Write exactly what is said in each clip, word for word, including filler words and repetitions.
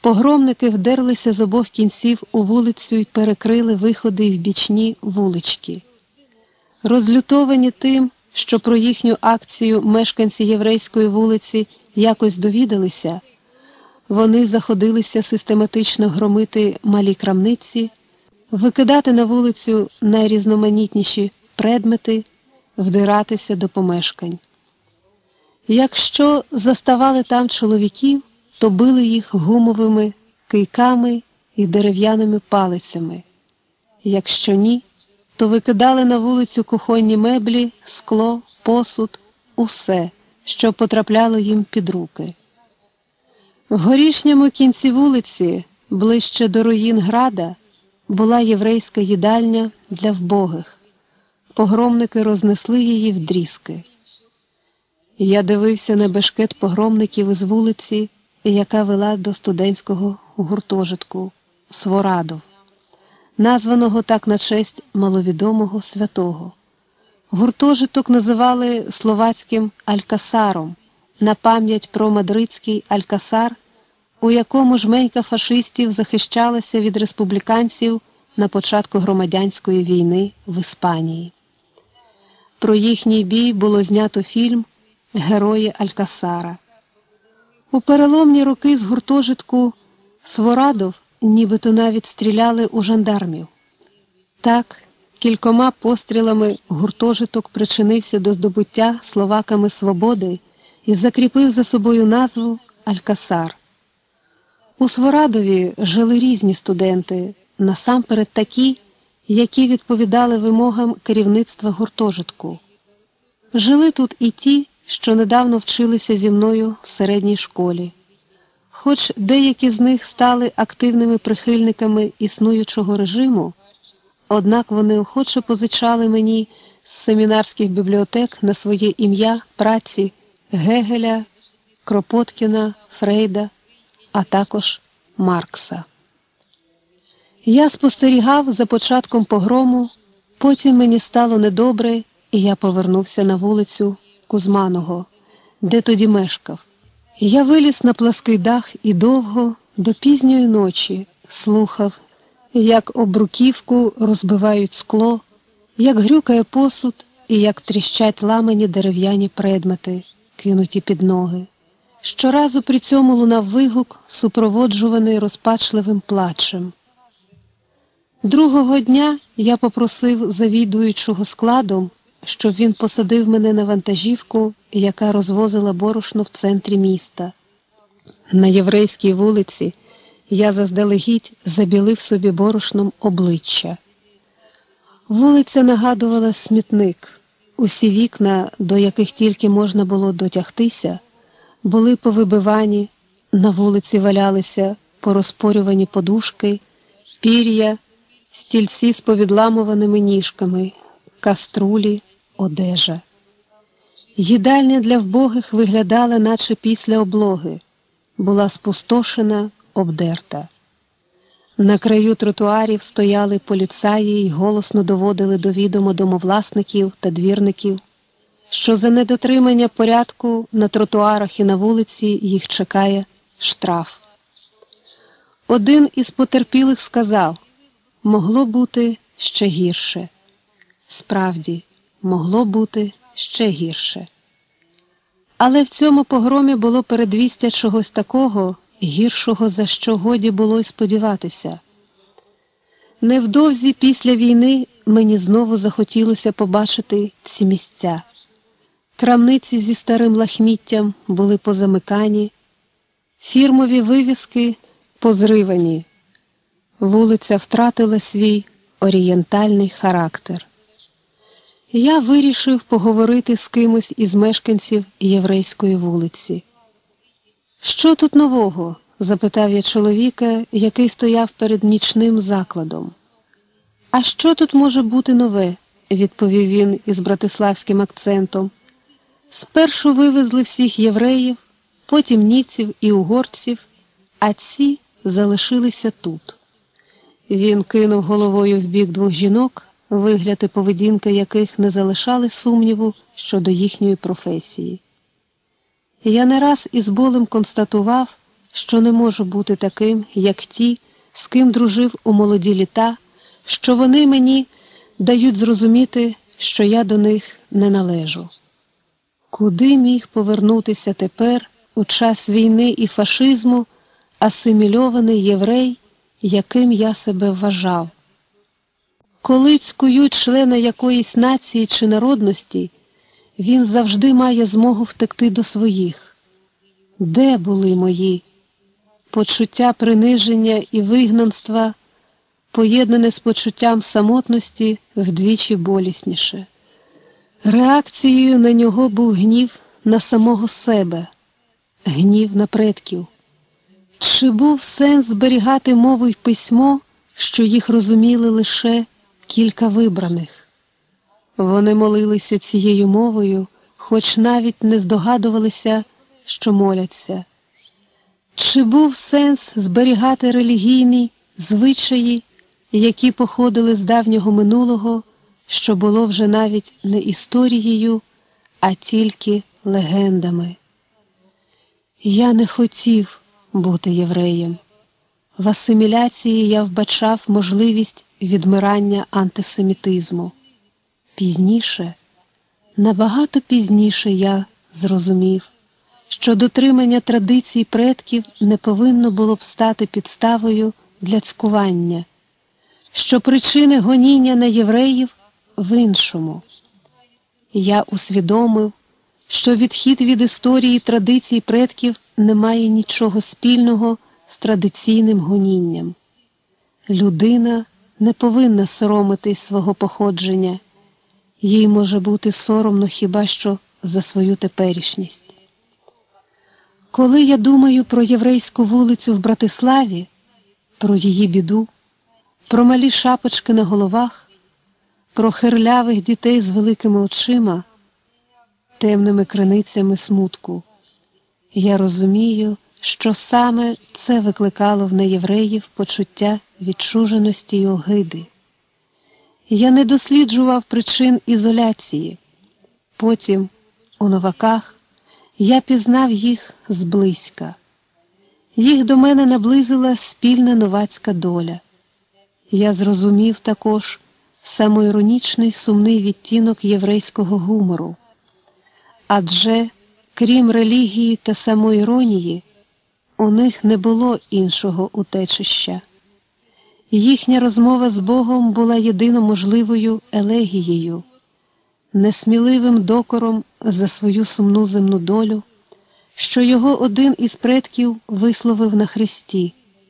Погромники вдерлися з обох кінців у вулицю й перекрили виходи в бічні вулички. Розлютовані тим, що про їхню акцію мешканці Єврейської вулиці якось довідалися, вони заходилися систематично громити малі крамниці, викидати на вулицю найрізноманітніші предмети, вдиратися до помешкань. Якщо заставали там чоловіків, то били їх гумовими кийками і дерев'яними палицями. Якщо ні, то викидали на вулицю кухонні меблі, скло, посуд, усе, що потрапляло їм під руки. В горішньому кінці вулиці, ближче до руїн града, була єврейська їдальня для вбогих. Погромники рознесли її вдрізки. Я дивився на бешкет погромників із вулиці, яка вела до студентського гуртожитку Сворадов, названого так на честь маловідомого святого. Гуртожиток називали словацьким Алькасаром, на пам'ять про мадридський Алькасар, у якому жменька фашистів захищалася від республіканців на початку громадянської війни в Іспанії. Про їхній бій було знято фільм «Герої Алькасара». У переломні роки з гуртожитку Сворадов нібито навіть стріляли у жандармів. Так, кількома пострілами гуртожиток причинився до здобуття словаками свободи і закріпив за собою назву Алькасар. У Сворадові жили різні студенти, насамперед такі, які відповідали вимогам керівництва гуртожитку. Жили тут і ті, що недавно вчилися зі мною в середній школі. Хоч деякі з них стали активними прихильниками існуючого режиму, однак вони охоче позичали мені з семінарських бібліотек на своє ім'я праці Гегеля, Кропоткіна, Фрейда, а також Маркса. Я спостерігав за початком погрому, потім мені стало недобре, і я повернувся на вулицю Кузьманого, де тоді мешкав. Я виліз на плаский дах і довго, до пізньої ночі, слухав, як об бруківку розбивають скло, як грюкає посуд і як тріщать ламані дерев'яні предмети, кинуті під ноги. Щоразу при цьому лунав вигук, супроводжуваний розпачливим плачем. Другого дня я попросив завідуючого складом, щоб він посадив мене на вантажівку, яка розвозила борошно в центрі міста. На Єврейській вулиці я заздалегідь забілив собі борошном обличчя. Вулиця нагадувала смітник. Усі вікна, до яких тільки можна було дотягтися, були повибивані, на вулиці валялися порозпорювані подушки, пір'я, стільці з повідламуваними ніжками, каструлі, одежа. Їдальня для вбогих виглядала, наче після облоги, була спустошена, обдерта. На краю тротуарів стояли поліцаї й голосно доводили до відома домовласників та двірників, що за недотримання порядку на тротуарах і на вулиці їх чекає штраф. Один із потерпілих сказав: «Могло бути ще гірше». Справді, могло бути ще гірше. Але в цьому погромі було передвістя чогось такого, гіршого, за що годі було й сподіватися. Невдовзі після війни мені знову захотілося побачити ці місця. Крамниці зі старим лахміттям були позамикані, фірмові вивіски позривані. Вулиця втратила свій орієнтальний характер. Я вирішив поговорити з кимось із мешканців Єврейської вулиці. «Що тут нового?» – запитав я чоловіка, який стояв перед нічним закладом. «А що тут може бути нове?» – відповів він із братиславським акцентом. «Спершу вивезли всіх євреїв, потім німців і угорців, а ці залишилися тут». Він кинув головою в бік двох жінок, вигляд і поведінка яких не залишали сумніву щодо їхньої професії. Я не раз із болем констатував, що не можу бути таким, як ті, з ким дружив у молоді літа, що вони мені дають зрозуміти, що я до них не належу. Куди міг повернутися тепер, у час війни і фашизму, асимільований єврей, яким я себе вважав? Коли цькують члена якоїсь нації чи народності, він завжди має змогу втекти до своїх. Де були мої? Почуття приниження і вигнанства, поєднане з почуттям самотності, вдвічі болісніше. Реакцією на нього був гнів на самого себе, гнів на предків. Чи був сенс зберігати мову й письмо, що їх розуміли лише кілька вибраних? Вони молилися цією мовою, хоч навіть не здогадувалися, що моляться. Чи був сенс зберігати релігійні звичаї, які походили з давнього минулого, що було вже навіть не історією, а тільки легендами? Я не хотів бути євреєм. В асиміляції я вбачав можливість відмирання антисемітизму. Пізніше, набагато пізніше я зрозумів, що дотримання традицій предків не повинно було б стати підставою для цькування, що причини гоніння на євреїв в іншому. Я усвідомив, що відхід від історії традицій предків не має нічого спільного з традиційним гонінням. Людина не повинна соромитись свого походження, їй може бути соромно хіба що за свою теперішність. Коли я думаю про єврейську вулицю в Братиславі, про її біду, про малі шапочки на головах, про хирлявих дітей з великими очима, темними криницями смутку, я розумію, що саме це викликало в неєвреїв почуття відчуженості й огиди. Я не досліджував причин ізоляції. Потім, у новаках, я пізнав їх зблизька. Їх до мене наблизила спільна новацька доля. Я зрозумів також самоіронічний сумний відтінок єврейського гумору. Адже, крім релігії та самоіронії, у них не було іншого утечища. Їхня розмова з Богом була єдино можливою елегією, несміливим докором за свою сумну земну долю, що його один із предків висловив на хресті: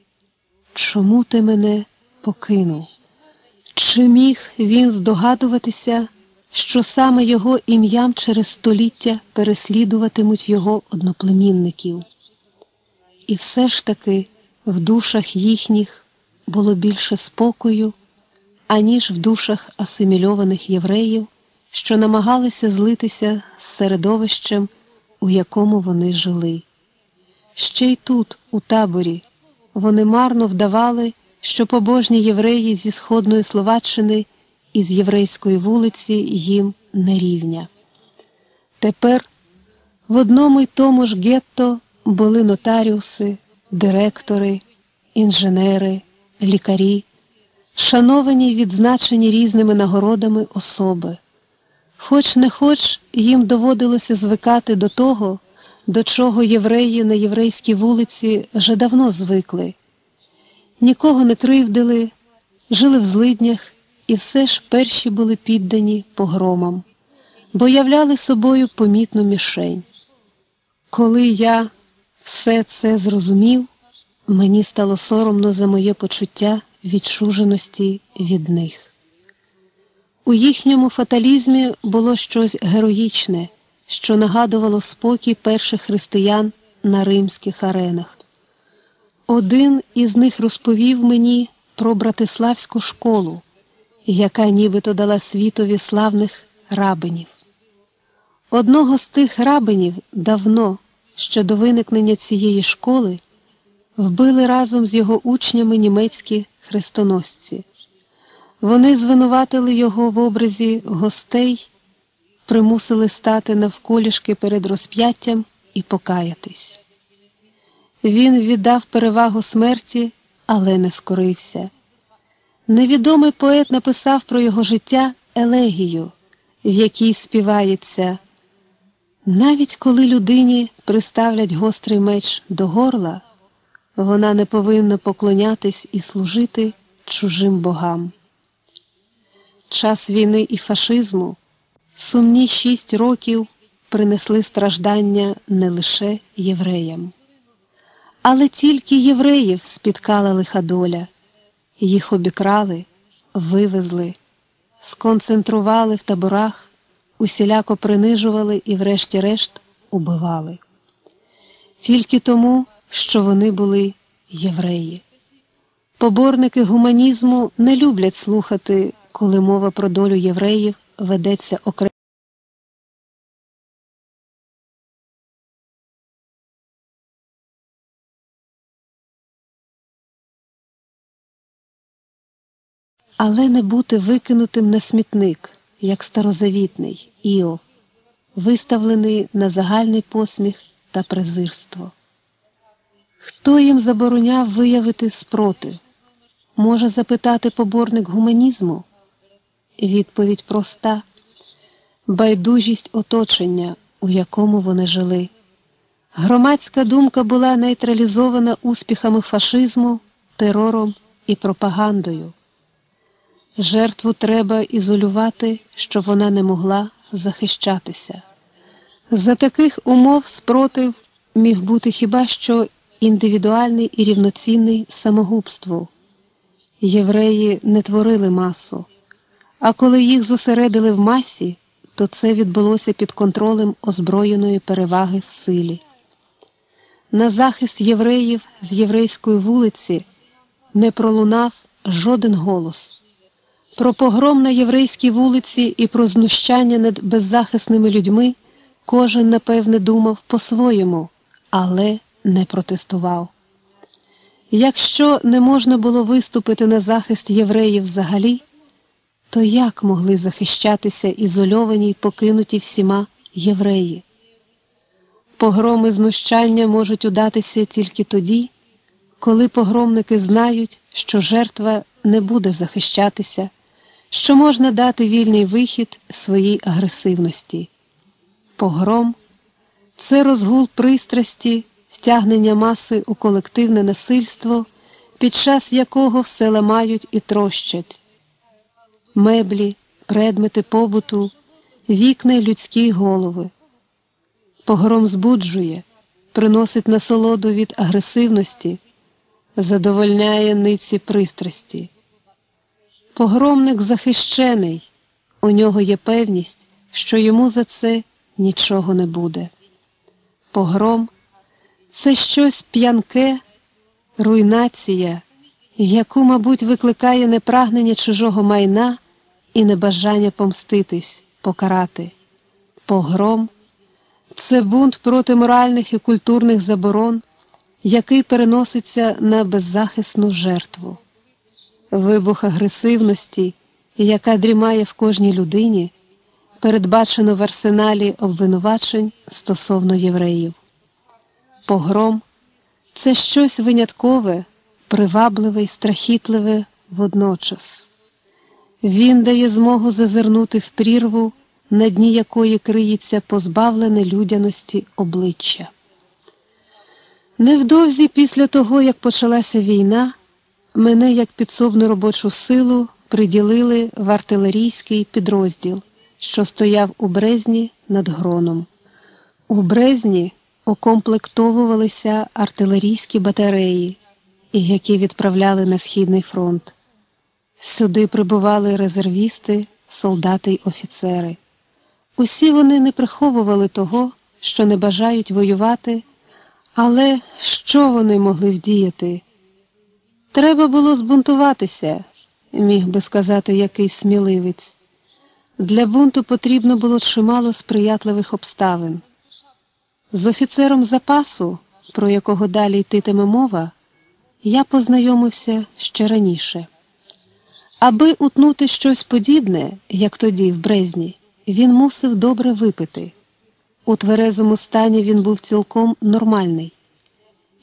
«Чому ти мене покинув?» Чи міг він здогадуватися, що саме його ім'ям через століття переслідуватимуть його одноплемінників? І все ж таки в душах їхніх було більше спокою, аніж в душах асимільованих євреїв, що намагалися злитися з середовищем, у якому вони жили. Ще й тут, у таборі, вони марно вдавали, що побожні євреї зі Сходної Словаччини і з єврейської вулиці їм не рівня. Тепер в одному й тому ж гетто були нотаріуси, директори, інженери, лікарі, шановані й відзначені різними нагородами особи. Хоч не хоч, їм доводилося звикати до того, до чого євреї на єврейській вулиці вже давно звикли. Нікого не кривдили, жили в злиднях і все ж перші були піддані погромам, бо являли собою помітну мішень. Коли я все це зрозумів, мені стало соромно за моє почуття відчуженості від них. У їхньому фаталізмі було щось героїчне, що нагадувало спокій перших християн на римських аренах. Один із них розповів мені про братиславську школу, яка нібито дала світові славних рабинів. Одного з тих рабинів давно, ще до виникнення цієї школи, вбили разом з його учнями німецькі хрестоносці. Вони звинуватили його в образі гостей, примусили стати навколішки перед розп'яттям і покаятись. Він віддав перевагу смерті, але не скорився. Невідомий поет написав про його життя елегію, в якій співається: «Навіть коли людині приставлять гострий меч до горла, вона не повинна поклонятись і служити чужим богам». Час війни і фашизму, сумні шість років, принесли страждання не лише євреям. Але тільки євреїв спіткала лиха доля. Їх обікрали, вивезли, сконцентрували в таборах, усіляко принижували і врешті-решт убивали. Тільки тому, що вони були євреї. Поборники гуманізму не люблять слухати, коли мова про долю євреїв ведеться окремо. Але не бути викинутим на смітник, як старозавітний Іов, виставлений на загальний посміх та презирство. Хто їм забороняв виявити спротив? Може запитати поборник гуманізму? Відповідь проста – байдужість оточення, у якому вони жили. Громадська думка була нейтралізована успіхами фашизму, терором і пропагандою. Жертву треба ізолювати, щоб вона не могла захищатися. За таких умов спротив міг бути хіба що індивідуальний і рівноцінний самогубству. Євреї не творили масу, а коли їх зосередили в масі, то це відбулося під контролем озброєної переваги в силі. На захист євреїв з єврейської вулиці не пролунав жоден голос. Про погром на єврейській вулиці і про знущання над беззахисними людьми кожен, напевне, думав по-своєму, але не протестував. Якщо не можна було виступити на захист євреїв взагалі, то як могли захищатися ізольовані й покинуті всіма євреї? Погроми знущання можуть удатися тільки тоді, коли погромники знають, що жертва не буде захищатися, що можна дати вільний вихід своїй агресивності. Погром – це розгул пристрасті, втягнення маси у колективне насильство, під час якого все ламають і трощать. Меблі, предмети побуту, вікна й людські голови. Погром збуджує, приносить насолоду від агресивності, задовольняє ниці пристрасті. Погромник захищений, у нього є певність, що йому за це нічого не буде. Погром – це щось п'янке, руйнація, яку, мабуть, викликає не прагнення чужого майна і небажання помститись, покарати. Погром – це бунт проти моральних і культурних заборон, який переноситься на беззахисну жертву. Вибух агресивності, яка дрімає в кожній людині, передбачено в арсеналі обвинувачень стосовно євреїв. Погром – це щось виняткове, привабливе й страхітливе водночас. Він дає змогу зазирнути в прірву, на дні якої криється позбавлене людяності обличчя. Невдовзі після того, як почалася війна, мене як підсобну робочу силу приділили в артилерійський підрозділ, що стояв у Брезні над Гроном. У Брезні укомплектовувалися артилерійські батареї, які відправляли на Східний фронт. Сюди прибували резервісти, солдати й офіцери. Усі вони не приховували того, що не бажають воювати, але що вони могли вдіяти? Треба було збунтуватися, міг би сказати якийсь сміливець. Для бунту потрібно було чимало сприятливих обставин. З офіцером запасу, про якого далі йтиме мова, я познайомився ще раніше. Аби утнути щось подібне, як тоді в Брезні, він мусив добре випити. У тверезому стані він був цілком нормальний.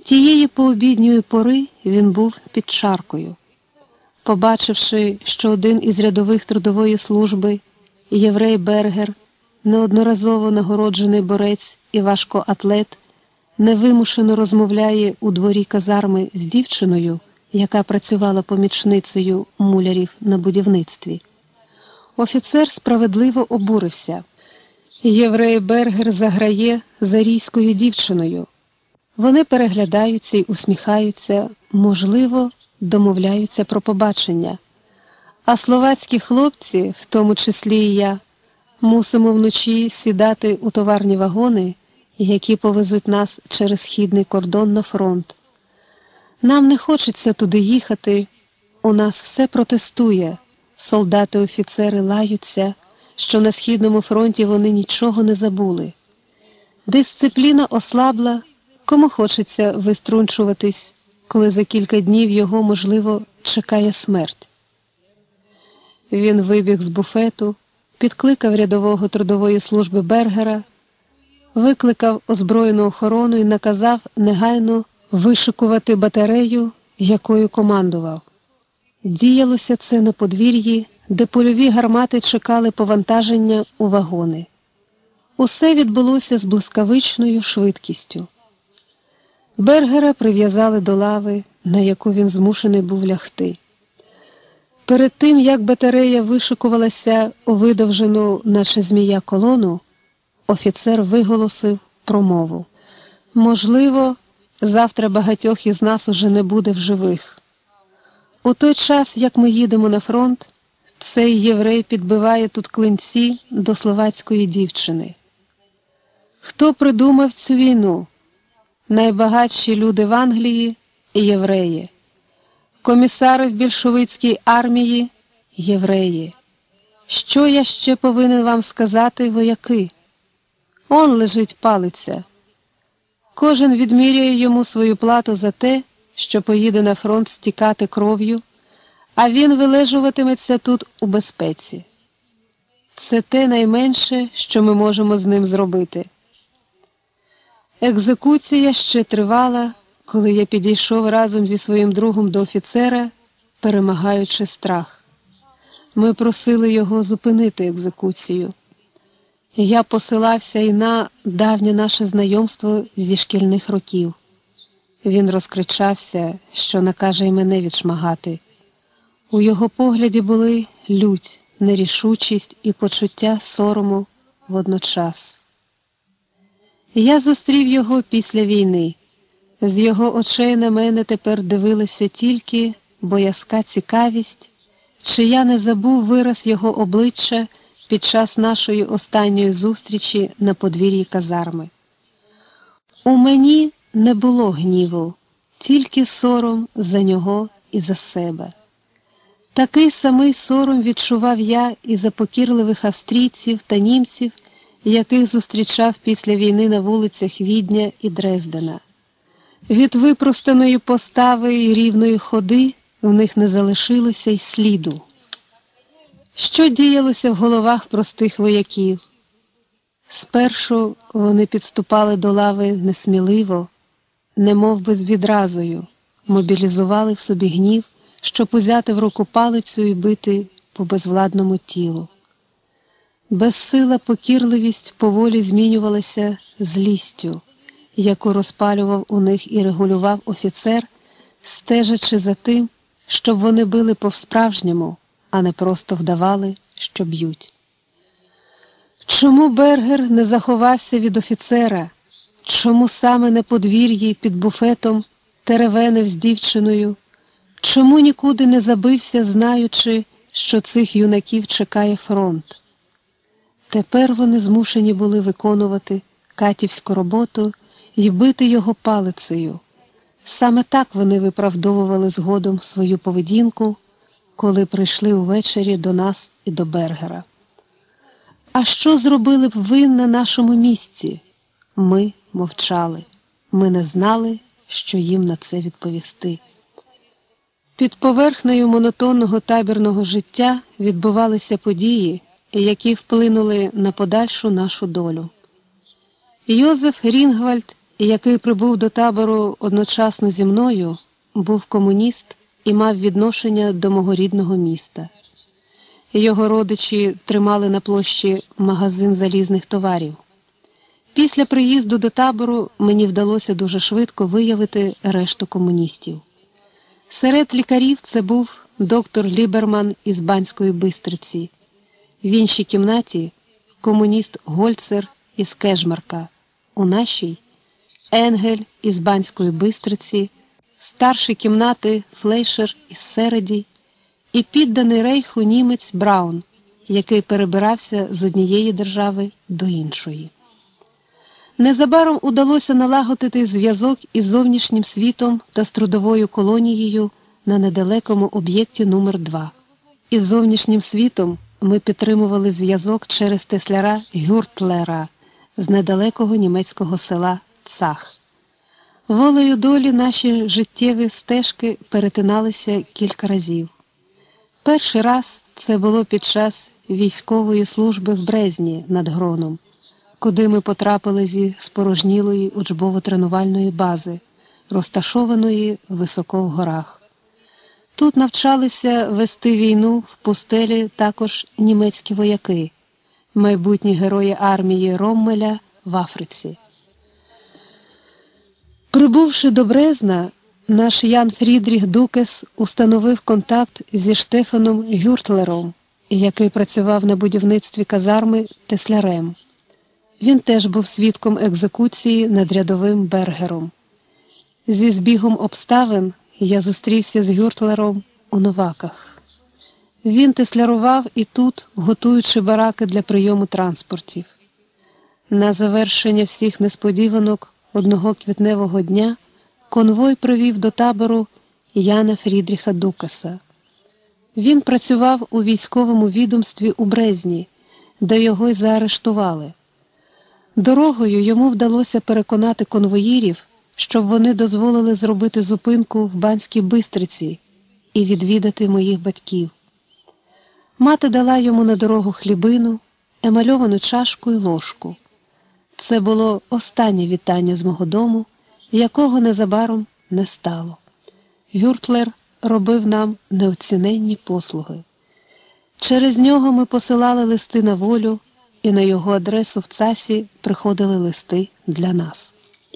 Тієї пообідньої пори він був під чаркою. Побачивши, що один із рядових трудової служби, єврей Бергер, неодноразово нагороджений борець і важкоатлет, невимушено розмовляє у дворі казарми з дівчиною, яка працювала помічницею мулярів на будівництві, офіцер справедливо обурився. Єврей Бергер заграє з арійською дівчиною. Вони переглядаються й усміхаються, можливо, домовляються про побачення. А словацькі хлопці, в тому числі і я, мусимо вночі сідати у товарні вагони, які повезуть нас через східний кордон на фронт. Нам не хочеться туди їхати, у нас все протестує, солдати-офіцери лаються, що на Східному фронті вони нічого не забули. Дисципліна ослабла, кому хочеться виструнчуватись, коли за кілька днів його, можливо, чекає смерть. Він вибіг з буфету, підкликав рядового трудової служби Бергера, викликав озброєну охорону і наказав негайно вишикувати батарею, якою командував. Діялося це на подвір'ї, де польові гармати чекали повантаження у вагони. Усе відбулося з блискавичною швидкістю. Бергера прив'язали до лави, на яку він змушений був лягти. Перед тим, як батарея вишикувалася у видовжену, наче змія, колону, офіцер виголосив промову. «Можливо, завтра багатьох із нас уже не буде в живих. У той час, як ми їдемо на фронт, цей єврей підбиває тут клинці до словацької дівчини. Хто придумав цю війну? Найбагатші люди в Англії – євреї. Комісари в більшовицькій армії – євреї. Що я ще повинен вам сказати, вояки? Он лежить палиця. Кожен відміряє йому свою плату за те, що поїде на фронт стікати кров'ю, а він вилежуватиметься тут у безпеці. Це те найменше, що ми можемо з ним зробити». Екзекуція ще тривала, коли я підійшов разом зі своїм другом до офіцера, перемагаючи страх. Ми просили його зупинити екзекуцію. Я посилався і на давнє наше знайомство зі шкільних років. Він розкричався, що накаже й мене відшмагати. У його погляді були лють, нерішучість і почуття сорому водночас. Я зустрів його після війни. З його очей на мене тепер дивилася тільки боязка цікавість, чи я не забув вираз його обличчя під час нашої останньої зустрічі на подвір'ї казарми. У мені не було гніву, тільки сором за нього і за себе. Такий самий сором відчував я і за покірливих австрійців та німців, яких зустрічав після війни на вулицях Відня і Дрездена. Від випростаної постави і рівної ходи в них не залишилося й сліду. Що діялося в головах простих вояків? Спершу вони підступали до лави несміливо, немов би з відразою, мобілізували в собі гнів, щоб узяти в руку палицю і бити по безвладному тілу. Безсила покірливість поволі змінювалася злістю, яку розпалював у них і регулював офіцер, стежачи за тим, щоб вони били по-справжньому, а не просто вдавали, що б'ють. Чому Бергер не заховався від офіцера? Чому саме на подвір'ї під буфетом теревенив з дівчиною? Чому нікуди не забився, знаючи, що цих юнаків чекає фронт? Тепер вони змушені були виконувати катівську роботу і бити його палицею. Саме так вони виправдовували згодом свою поведінку, коли прийшли увечері до нас і до Бергера. А що зробили б ви на нашому місці? Ми мовчали. Ми не знали, що їм на це відповісти. Під поверхнею монотонного табірного життя відбувалися події, які вплинули на подальшу нашу долю. Йозеф Рінгвальд який прибув до табору одночасно зі мною, був комуніст і мав відношення до мого рідного міста. Його родичі тримали на площі магазин залізних товарів. Після приїзду до табору мені вдалося дуже швидко виявити решту комуністів. Серед лікарів це був доктор Ліберман із Банської Бистриці. В іншій кімнаті комуніст Гольцер із Кежмарка. У нашій Енгель із Банської Бистриці, старші кімнати Флейшер із Середі і підданий рейху німець Браун, який перебирався з однієї держави до іншої. Незабаром удалося налагодити зв'язок із зовнішнім світом та з трудовою колонією на недалекому об'єкті номер два. Із зовнішнім світом ми підтримували зв'язок через тесляра Гюртлера з недалекого німецького села Цах. Волею долі наші життєві стежки перетиналися кілька разів. Перший раз це було під час військової служби в Брезні над Гроном, куди ми потрапили зі спорожнілої учбово-тренувальної бази, розташованої високо в горах. Тут навчалися вести війну в пустелі також німецькі вояки, майбутні герої армії Роммеля в Африці. Прибувши до Брезна, наш Ян Фрідріх Дукес установив контакт зі Штефаном Гюртлером, який працював на будівництві казарми теслярем. Він теж був свідком екзекуції над рядовим Бергером. Зі збігом обставин я зустрівся з Гюртлером у Новаках. Він теслярував і тут, готуючи бараки для прийому транспортів. На завершення всіх несподіванок одного квітневого дня конвой привів до табору Яна Фрідріха Дукаса. Він працював у військовому відомстві у Брезні, де його й заарештували. Дорогою йому вдалося переконати конвоїрів, щоб вони дозволили зробити зупинку в Банській Бистриці і відвідати моїх батьків. Мати дала йому на дорогу хлібину, емальовану чашку й ложку. Це було останнє вітання з мого дому, якого незабаром не стало. Гюртлер робив нам неоціненні послуги. Через нього ми посилали листи на волю, і на його адресу в Цасі приходили листи для нас.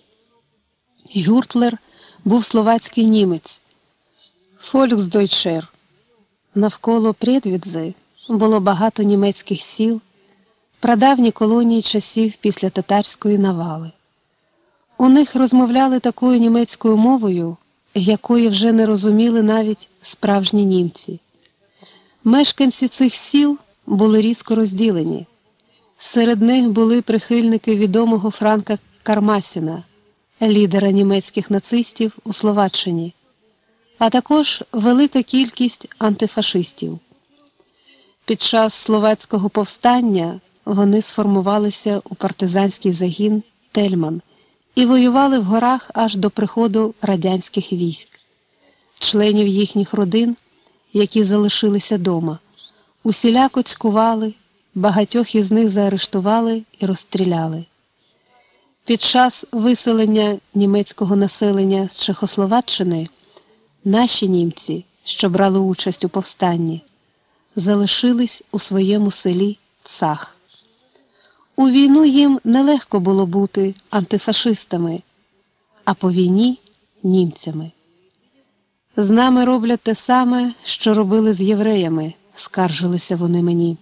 Гюртлер був словацький німець, фольксдойчер. Навколо Прєдвідзи було багато німецьких сіл, прадавні колонії часів після татарської навали. У них розмовляли такою німецькою мовою, якої вже не розуміли навіть справжні німці. Мешканці цих сіл були різко розділені. Серед них були прихильники відомого Франка Кармасіна, лідера німецьких нацистів у Словаччині, а також велика кількість антифашистів. Під час словацького повстання вони сформувалися у партизанський загін «Тельман» і воювали в горах аж до приходу радянських військ. Членів їхніх родин, які залишилися дома, усіляко цькували, багатьох із них заарештували і розстріляли. Під час виселення німецького населення з Чехословаччини наші німці, що брали участь у повстанні, залишились у своєму селі Цах. У війну їм нелегко було бути антифашистами, а по війні – німцями. «З нами роблять те саме, що робили з євреями», – скаржилися вони мені.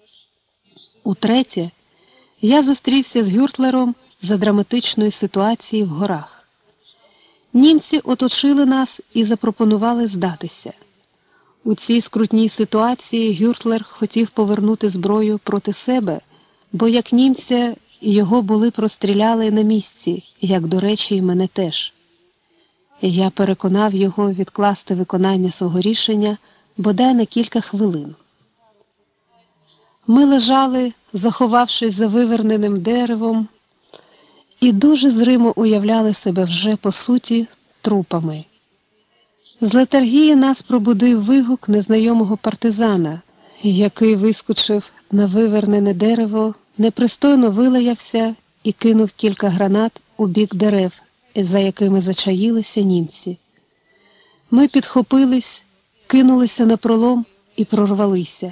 Утретє, я зустрівся з Гюртлером за драматичної ситуації в горах. Німці оточили нас і запропонували здатися. У цій скрутній ситуації Гюртлер хотів повернути зброю проти себе, бо як німця його були простріляли на місці, як, до речі, і мене теж. Я переконав його відкласти виконання свого рішення бодай на кілька хвилин. Ми лежали, заховавшись за виверненим деревом, і дуже зримо уявляли себе вже, по суті, трупами. З летаргії нас пробудив вигук незнайомого партизана, який вискочив на вивернене дерево, непристойно вилаявся і кинув кілька гранат у бік дерев, за якими зачаїлися німці. Ми підхопились, кинулися на пролом і прорвалися.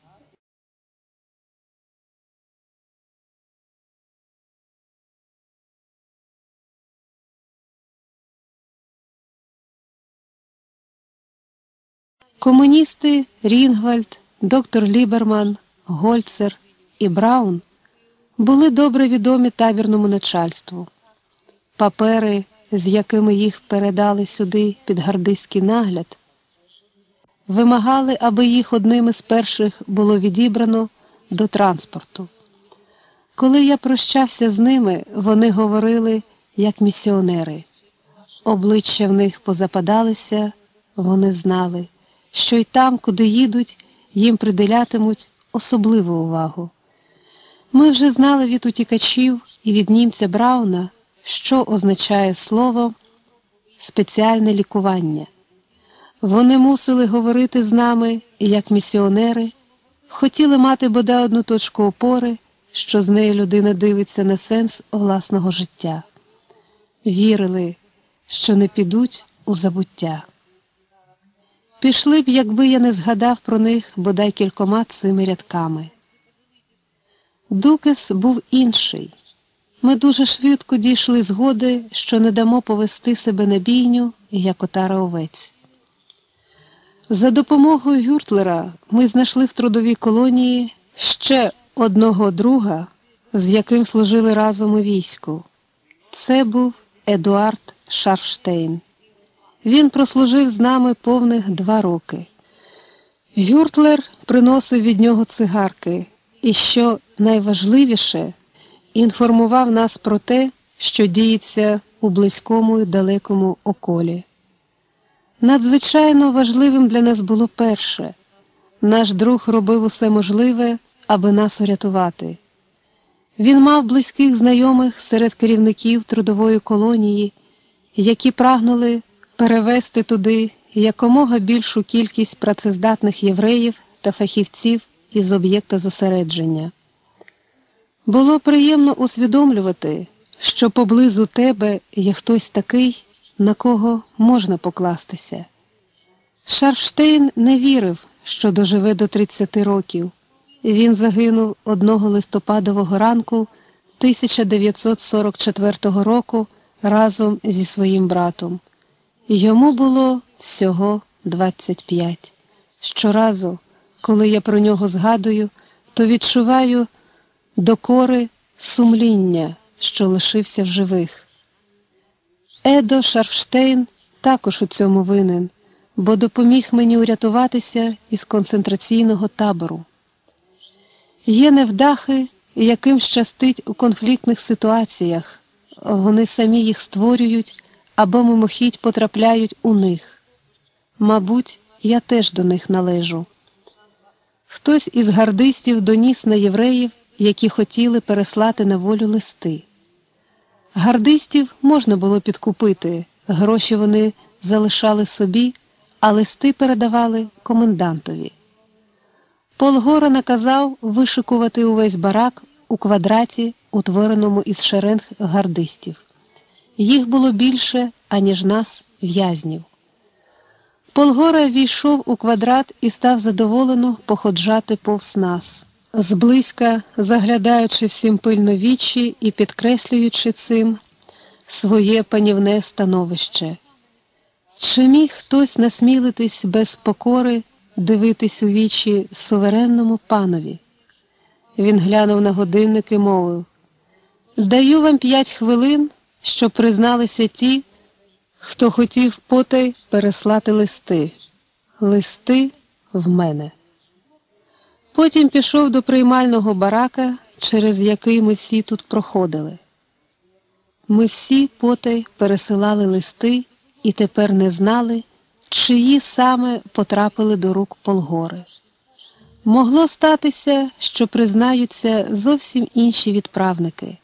Комуністи Рінгвальд, доктор Ліберман, Гольцер і Браун були добре відомі табірному начальству. Папери, з якими їх передали сюди під гардистський нагляд, вимагали, аби їх одним із перших було відібрано до транспорту. Коли я прощався з ними, вони говорили, як місіонери. Обличчя в них позападалися, вони знали, що й там, куди їдуть, їм приділятимуть особливу увагу. Ми вже знали від утікачів і від німця Брауна, що означає слово «спеціальне лікування». Вони мусили говорити з нами, як місіонери, хотіли мати бодай одну точку опори, що з неї людина дивиться на сенс власного життя. Вірили, що не підуть у забуття. Пішли б, якби я не згадав про них бодай кількома цими рядками. Дукес був інший. Ми дуже швидко дійшли згоди, що не дамо повести себе на бійню, як отара овець. За допомогою Гюртлера ми знайшли в трудовій колонії ще одного друга, з яким служили разом у війську. Це був Едуард Шарфштейн. Він прослужив з нами повних два роки. Гюртлер приносив від нього цигарки і, що найважливіше, інформував нас про те, що діється у близькому і далекому околі. Надзвичайно важливим для нас було перше. Наш друг робив усе можливе, аби нас урятувати. Він мав близьких знайомих серед керівників трудової колонії, які прагнули перевести туди якомога більшу кількість працездатних євреїв та фахівців із об'єкта зосередження. Було приємно усвідомлювати, що поблизу тебе є хтось такий, на кого можна покластися. Шарфштейн не вірив, що доживе до тридцяти років. Він загинув одного листопадового ранку тисяча дев'ятсот сорок четвертого року разом зі своїм братом. Йому було всього двадцять п'ять. Щоразу, коли я про нього згадую, то відчуваю докори сумління, що лишився в живих. Едо Шарфштейн також у цьому винен, бо допоміг мені урятуватися із концентраційного табору. Є невдахи, яким щастить у конфліктних ситуаціях. Вони самі їх створюють або мимохідь потрапляють у них. Мабуть, я теж до них належу. Хтось із гардистів доніс на євреїв, які хотіли переслати на волю листи. Гардистів можна було підкупити, гроші вони залишали собі, а листи передавали комендантові. Полгора наказав вишикувати увесь барак у квадраті, утвореному із шеренг гардистів. Їх було більше, аніж нас, в'язнів. Полгора війшов у квадрат і став задоволено походжати повз нас, зблизька заглядаючи всім пильно вічі і підкреслюючи цим своє панівне становище. Чи міг хтось насмілитись без покори дивитись у вічі суверенному панові? Він глянув на годинник і мовив: «Даю вам п'ять хвилин, щоб призналися ті, хто хотів потай переслати листи. Листи в мене». Потім пішов до приймального барака, через який ми всі тут проходили. Ми всі потай пересилали листи і тепер не знали, чиї саме потрапили до рук Полгори. Могло статися, що признаються зовсім інші відправники.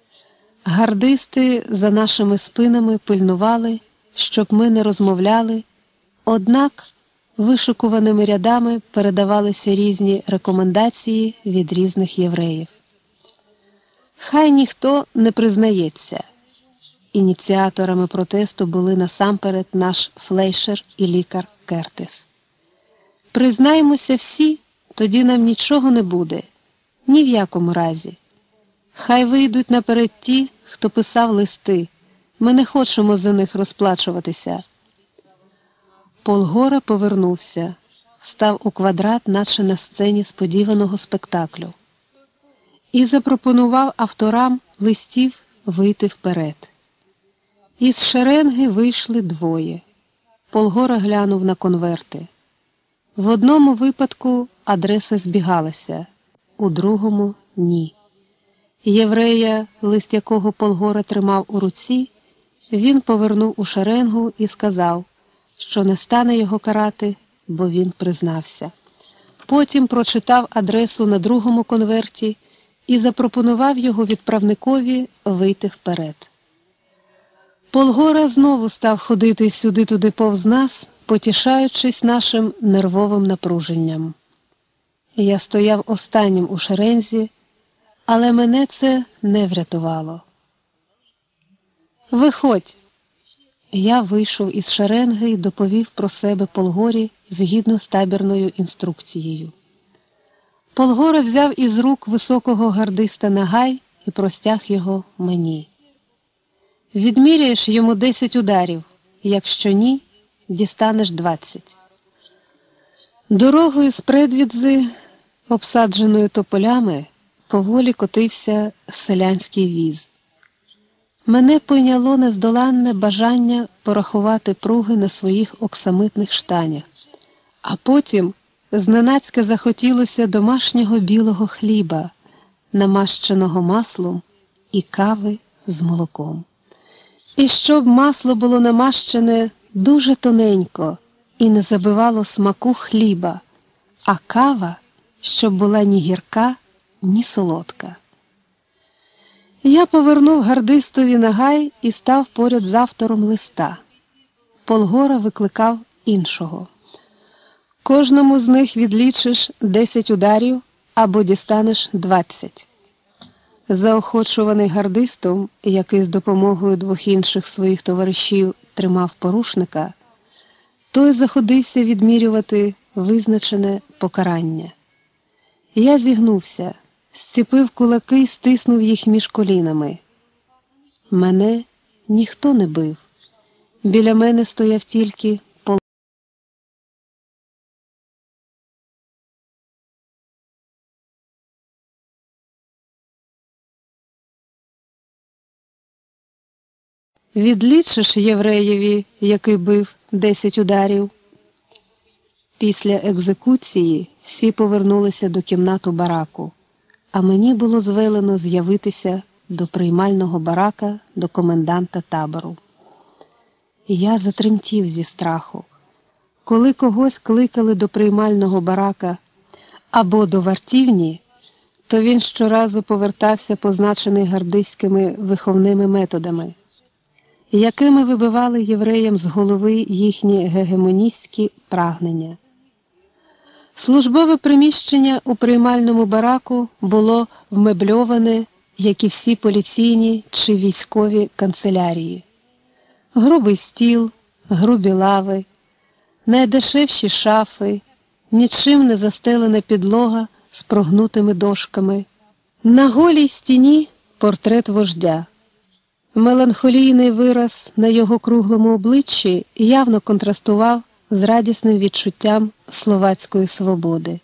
Гардисти за нашими спинами пильнували, щоб ми не розмовляли, однак вишикуваними рядами передавалися різні рекомендації від різних євреїв. Хай ніхто не признається. ініціаторами протесту були насамперед наш флейшер і лікар Кертис. Признаймося всі, тоді нам нічого не буде, ні в якому разі. Хай вийдуть наперед ті, хто писав листи, ми не хочемо за них розплачуватися. Полгора повернувся, став у квадрат, наче на сцені сподіваного спектаклю, і запропонував авторам листів вийти вперед. Із шеренги вийшли двоє. Полгора глянув на конверти. В одному випадку адреса збігалася, у другому – ні. Єврея, лист якого Полгора тримав у руці, він повернув у шеренгу і сказав, що не стане його карати, бо він признався. Потім прочитав адресу на другому конверті і запропонував його відправникові вийти вперед. Полгора знову став ходити сюди-туди повз нас, потішаючись нашим нервовим напруженням. Я стояв останнім у шерензі, але мене це не врятувало. «Виходь!» Я вийшов із шеренги і доповів про себе Полгорі згідно з табірною інструкцією. Полгора взяв із рук високого гардиста нагай і простяг його мені. «Відміряєш йому десять ударів, якщо ні, дістанеш двадцять». Дорогою з Предвідзи, обсадженою тополями, поволі котився селянський віз. Мене пойняло нездоланне бажання порахувати пруги на своїх оксамитних штанях, а потім зненацька захотілося домашнього білого хліба, намащеного маслом і кави з молоком. І щоб масло було намащене дуже тоненько і не забивало смаку хліба, а кава, щоб була ні гірка, ні солодка. Я повернув гардистові нагай і став поряд з автором листа. Полгора викликав іншого. Кожному з них відлічиш десять ударів або дістанеш двадцять. Заохочуваний гардистом, який з допомогою двох інших своїх товаришів тримав порушника, той заходився відмірювати визначене покарання. Я зігнувся, зціпив кулаки й стиснув їх між колінами. Мене ніхто не бив. Біля мене стояв тільки Полгора. Відлічиш євреєві, який бив десять ударів. Після екзекуції всі повернулися до кімнату бараку, а мені було звелено з'явитися до приймального барака до коменданта табору. Я затремтів зі страху. Коли когось кликали до приймального барака або до вартівні, то він щоразу повертався позначений гардистськими виховними методами, якими вибивали євреям з голови їхні гегемоністські прагнення. Службове приміщення у приймальному бараку було вмебльоване, як і всі поліційні чи військові канцелярії. Грубий стіл, грубі лави, найдешевші шафи, нічим не застелена підлога з прогнутими дошками. На голій стіні портрет вождя. Меланхолійний вираз на його круглому обличчі явно контрастував з радісним відчуттям словацької свободи.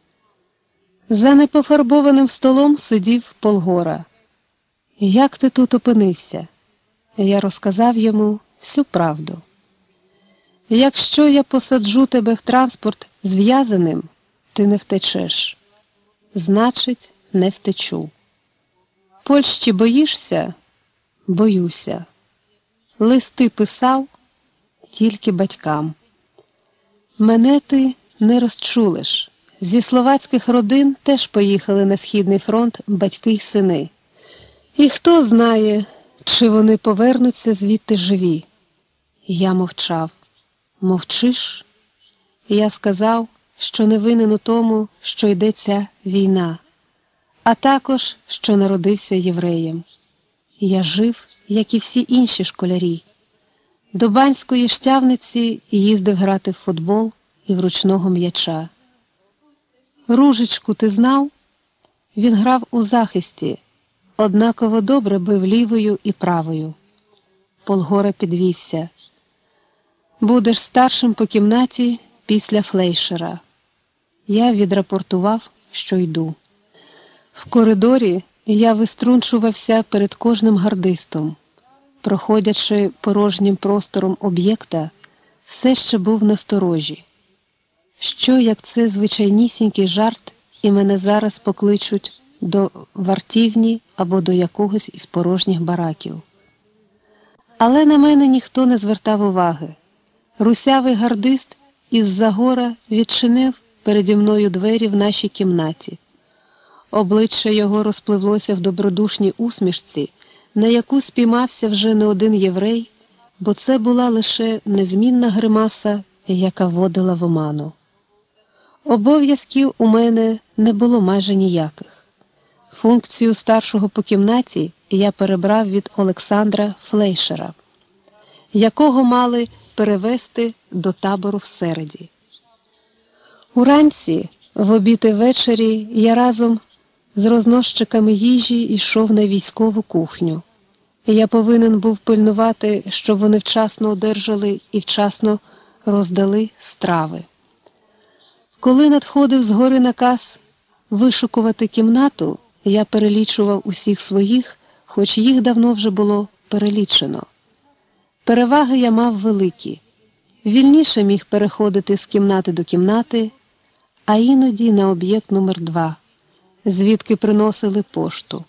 За непофарбованим столом сидів Полгора. «Як ти тут опинився?» Я розказав йому всю правду. «Якщо я посаджу тебе в транспорт зв'язаним, ти не втечеш. Значить, не втечу. Польщі боїшся?» «Боюся. Листи писав тільки батькам. Мене ти не розчулиш. Зі словацьких родин теж поїхали на Східний фронт батьки й сини. І хто знає, чи вони повернуться звідти живі?» Я мовчав. «Мовчиш?» Я сказав, що не винен у тому, що йдеться війна, а також, що народився євреєм. Я жив як і всі інші школярі. До Банської Штявниці їздив грати в футбол і в ручного м'яча. Ружечку ти знав? Він грав у захисті, однаково добре бив лівою і правою. Полгора підвівся. Будеш старшим по кімнаті після Флейшера. Я відрапортував, що йду. В коридорі я виструнчувався перед кожним гардистом. Проходячи порожнім простором об'єкта, все ще був насторожі. Що, як це звичайнісінький жарт, і мене зараз покличуть до вартівні або до якогось із порожніх бараків. Але на мене ніхто не звертав уваги. Русявий гардист із-за гора відчинив переді мною двері в нашій кімнаті. Обличчя його розпливлося в добродушній усмішці, на яку спіймався вже не один єврей, бо це була лише незмінна гримаса, яка вводила в оману. Обов'язків у мене не було майже ніяких. Функцію старшого по кімнаті я перебрав від Олександра Флейшера, якого мали перевести до табору в Середі. Уранці, в обід і ввечері, я разом з розносчиками їжі йшов на військову кухню. Я повинен був пильнувати, щоб вони вчасно одержали і вчасно роздали страви. Коли надходив згори наказ вишукувати кімнату, я перелічував усіх своїх, хоч їх давно вже було перелічено. Переваги я мав великі. Вільніше міг переходити з кімнати до кімнати, а іноді на об'єкт номер два, звідки приносили пошту.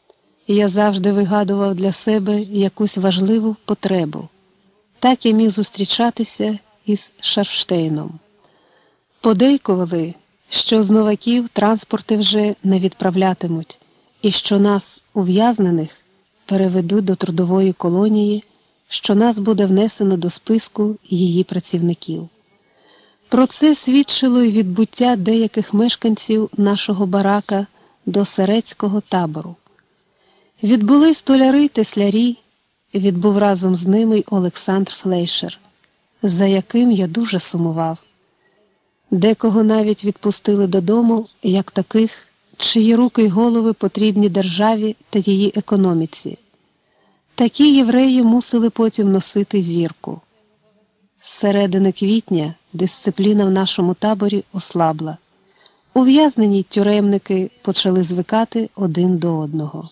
Я завжди вигадував для себе якусь важливу потребу. Так я міг зустрічатися із Шарфштейном. Подейкували, що з новаків транспорти вже не відправлятимуть, і що нас, ув'язнених, переведуть до трудової колонії, що нас буде внесено до списку її працівників. Про це свідчило й відбуття деяких мешканців нашого барака до Середського табору. Відбули столяри й теслярі, відбув разом з ними й Олександр Флейшер, за яким я дуже сумував. Декого навіть відпустили додому, як таких, чиї руки й голови потрібні державі та її економіці. Такі євреї мусили потім носити зірку. З середини квітня дисципліна в нашому таборі ослабла. Ув'язнені тюремники почали звикати один до одного.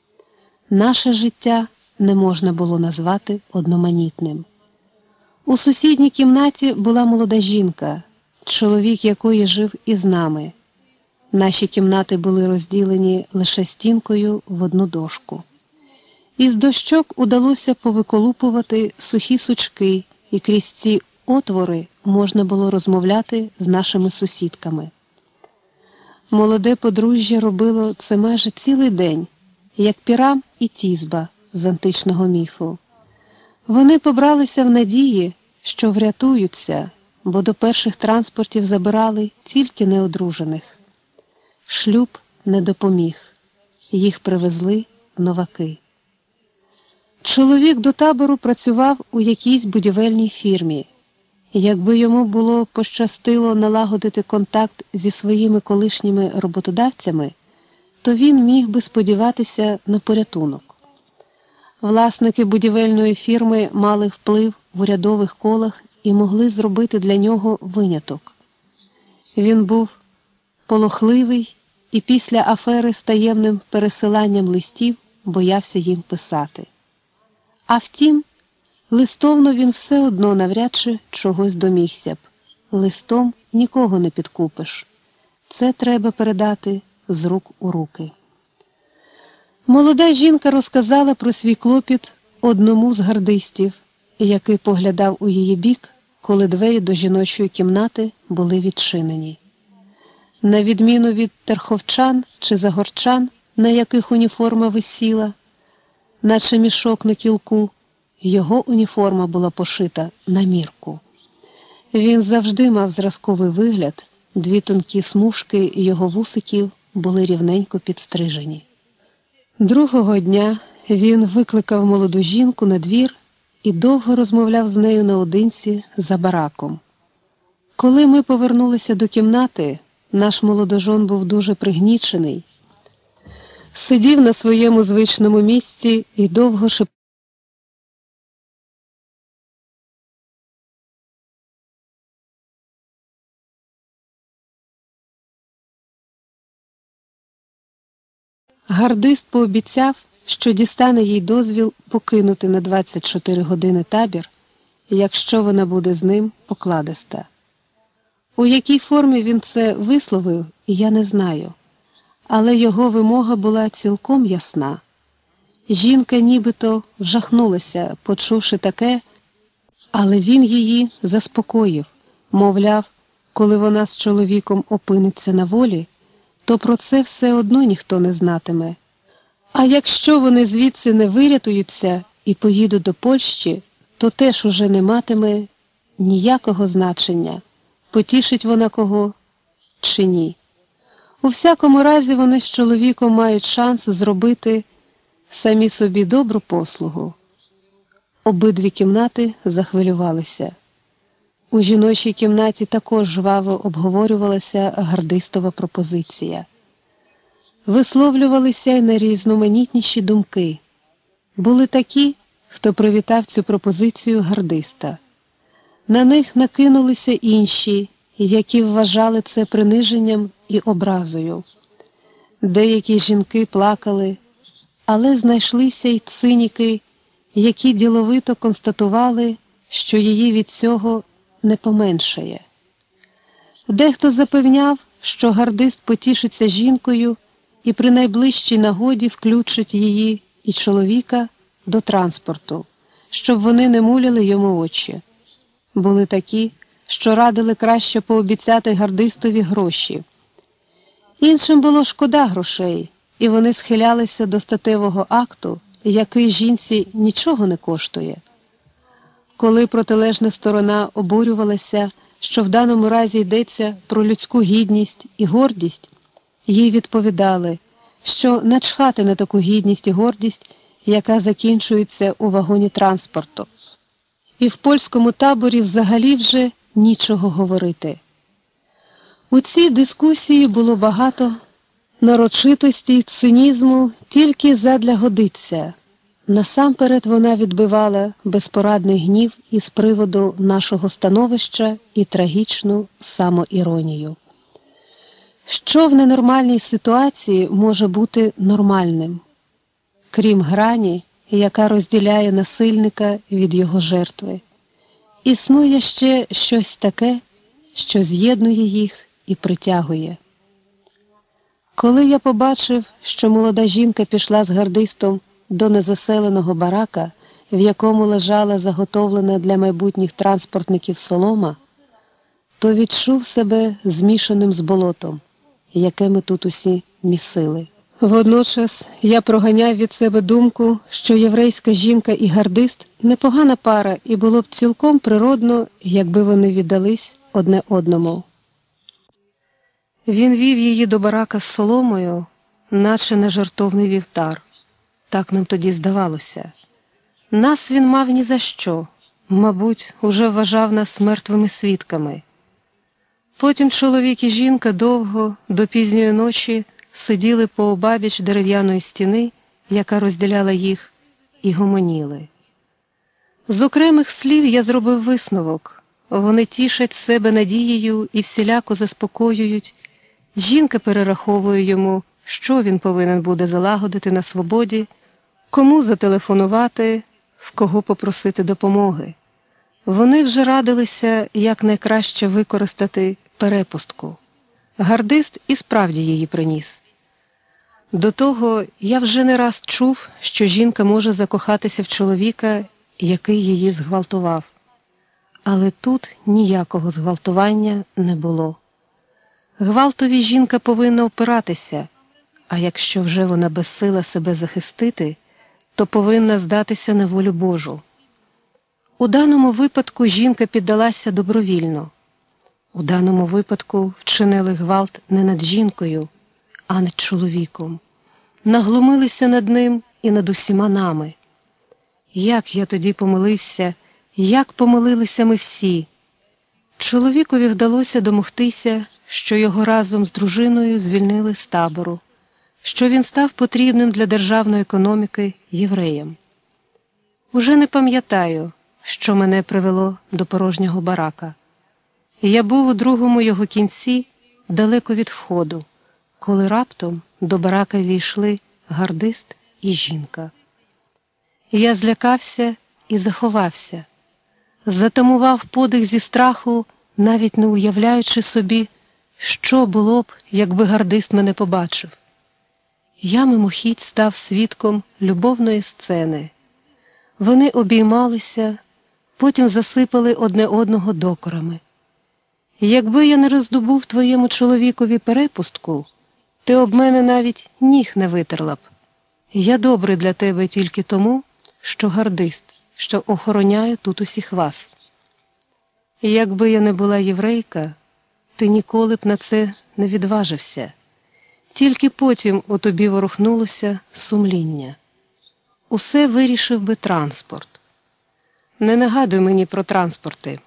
Наше життя не можна було назвати одноманітним. У сусідній кімнаті була молода жінка, чоловік якої жив із нами. Наші кімнати були розділені лише стінкою в одну дошку. Із дощок удалося повиколупувати сухі сучки, і крізь ці отвори можна було розмовляти з нашими сусідками. Молоде подружжя робило це майже цілий день, як Пірам і Тізба з античного міфу. Вони побралися в надії, що врятуються, бо до перших транспортів забирали тільки неодружених. Шлюб не допоміг. Їх привезли в новаки. Чоловік до табору працював у якійсь будівельній фірмі. Якби йому було пощастило налагодити контакт зі своїми колишніми роботодавцями, то він міг би сподіватися на порятунок. Власники будівельної фірми мали вплив в урядових колах і могли зробити для нього виняток. Він був полохливий і після афери з таємним пересиланням листів боявся їм писати. А втім, листовно він все одно навряд чи чогось домігся б. Листом нікого не підкупиш. Це треба передати з рук у руки. Молода жінка розказала про свій клопіт одному з гардистів, який поглядав у її бік, коли двері до жіночої кімнати були відчинені. На відміну від терховчан чи загорчан, на яких уніформа висіла, наче мішок на кілку, його уніформа була пошита на мірку. Він завжди мав зразковий вигляд, дві тонкі смужки його вусиків були рівненько підстрижені. Другого дня він викликав молоду жінку на двір і довго розмовляв з нею наодинці за бараком. Коли ми повернулися до кімнати, наш молодожон був дуже пригнічений, сидів на своєму звичному місці і довго шептав. Гардист пообіцяв, що дістане їй дозвіл покинути на двадцять чотири години табір, якщо вона буде з ним покладиста. У якій формі він це висловив, я не знаю, але його вимога була цілком ясна. Жінка нібито вжахнулася, почувши таке, але він її заспокоїв, мовляв, коли вона з чоловіком опиниться на волі, то про це все одно ніхто не знатиме. А якщо вони звідси не вирятуються і поїдуть до Польщі, то теж уже не матиме ніякого значення, потішить вона кого чи ні. У всякому разі вони з чоловіком мають шанс зробити самі собі добру послугу. Обидві кімнати захвилювалися. У жіночій кімнаті також жваво обговорювалася гардистова пропозиція. Висловлювалися й найрізноманітніші думки. Були такі, хто привітав цю пропозицію гардиста. На них накинулися інші, які вважали це приниженням і образою. Деякі жінки плакали, але знайшлися й циніки, які діловито констатували, що її від цього не поменшає. Дехто запевняв, що гардист потішиться жінкою і при найближчій нагоді включить її і чоловіка до транспорту, щоб вони не муляли йому очі. Були такі, що радили краще пообіцяти гардистові гроші. Іншим було шкода грошей, і вони схилялися до статевого акту, який жінці нічого не коштує. Коли протилежна сторона обурювалася, що в даному разі йдеться про людську гідність і гордість, їй відповідали, що начхати на таку гідність і гордість, яка закінчується у вагоні транспорту. І в польському таборі взагалі вже нічого говорити. У цій дискусії було багато нарочитості й цинізму тільки задля годиться. Насамперед вона відбивала безпорадний гнів із приводу нашого становища і трагічну самоіронію. Що в ненормальній ситуації може бути нормальним? Крім грані, яка розділяє насильника від його жертви. Існує ще щось таке, що з'єднує їх і притягує. Коли я побачив, що молода жінка пішла з гардистом до незаселеного барака, в якому лежала заготовлена для майбутніх транспортників солома, то відчув себе змішаним з болотом, яке ми тут усі місили. Водночас я проганяв від себе думку, що єврейська жінка і гардист – непогана пара, і було б цілком природно, якби вони віддались одне одному. Він вів її до барака з соломою, наче на жертовний вівтар. Так нам тоді здавалося. Нас він мав ні за що, мабуть, уже вважав нас мертвими свідками. Потім чоловік і жінка довго, до пізньої ночі, сиділи пообабіч дерев'яної стіни, яка розділяла їх, і гомоніли. З окремих слів я зробив висновок. Вони тішать себе надією і всіляко заспокоюють. Жінка перераховує йому, що він повинен буде залагодити на свободі, кому зателефонувати, в кого попросити допомоги. Вони вже радилися, як найкраще використати перепустку. Гардист і справді її приніс. До того я вже не раз чув, що жінка може закохатися в чоловіка, який її зґвалтував. Але тут ніякого зґвалтування не було. Гвалтові жінка повинна опиратися, а якщо вже вона безсила себе захистити, то повинна здатися на волю Божу. У даному випадку жінка піддалася добровільно. У даному випадку вчинили гвалт не над жінкою, а над чоловіком. Наглумилися над ним і над усіма нами. Як я тоді помилився, як помилилися ми всі. Чоловікові вдалося домогтися, що його разом з дружиною звільнили з табору, що він став потрібним для державної економіки євреям. Уже не пам'ятаю, що мене привело до порожнього барака. Я був у другому його кінці, далеко від входу, коли раптом до барака війшли гардист і жінка. Я злякався і заховався, затамував подих зі страху, навіть не уявляючи собі, що було б, якби гардист мене побачив. Я мимохідь став свідком любовної сцени. Вони обіймалися, потім засипали одне одного докорами. Якби я не роздобув твоєму чоловікові перепустку, ти об мене навіть ніг не витерла б. Я добрий для тебе тільки тому, що гардист, що охороняю тут усіх вас. Якби я не була єврейка, ти ніколи б на це не відважився. Тільки потім у тобі ворухнулося сумління. Усе вирішив би транспорт. Не нагадуй мені про транспорти.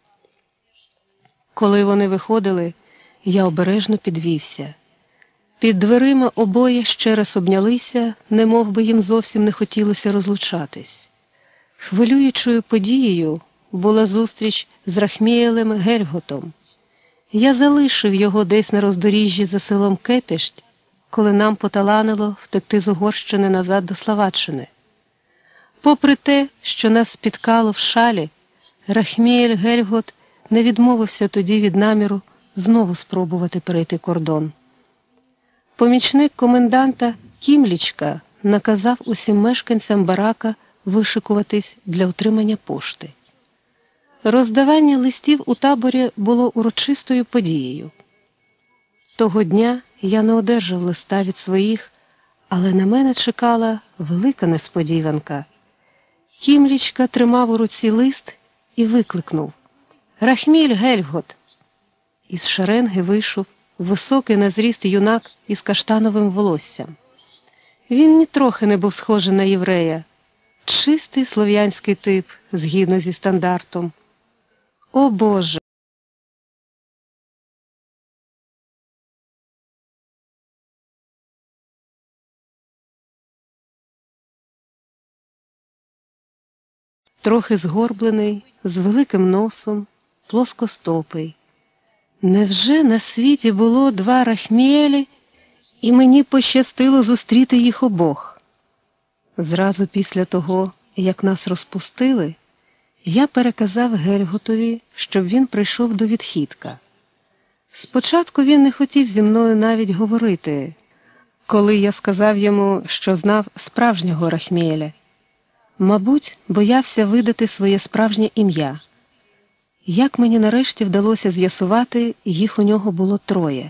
Коли вони виходили, я обережно підвівся. Під дверима обоє ще раз обнялися, немов би їм зовсім не хотілося розлучатись. Хвилюючою подією була зустріч з Рахміелем Гельготом. Я залишив його десь на роздоріжжі за селом Кепешт, коли нам поталанило втекти з Угорщини назад до Словаччини. Попри те, що нас спіткало в Шалі, Рахміель Гельгот не відмовився тоді від наміру знову спробувати перейти кордон. Помічник коменданта Кімлічка наказав усім мешканцям барака вишикуватись для отримання пошти. Роздавання листів у таборі було урочистою подією. Того дня я не одержав листа від своїх, але на мене чекала велика несподіванка. Кімлічка тримав у руці лист і викликнув: «Рахміль Гельгот!» Із шеренги вийшов високий на зріст юнак із каштановим волоссям. Він нітрохи не був схожий на єврея. Чистий слов'янський тип, згідно зі стандартом. О Боже! Трохи згорблений, з великим носом, плоскостопий. Невже на світі було два Рахміелі, і мені пощастило зустріти їх обох? Зразу після того, як нас розпустили, я переказав Гельготові, щоб він прийшов до відхідка. Спочатку він не хотів зі мною навіть говорити, коли я сказав йому, що знав справжнього Рахміеля. Мабуть, боявся видати своє справжнє ім'я. Як мені нарешті вдалося з'ясувати, їх у нього було троє.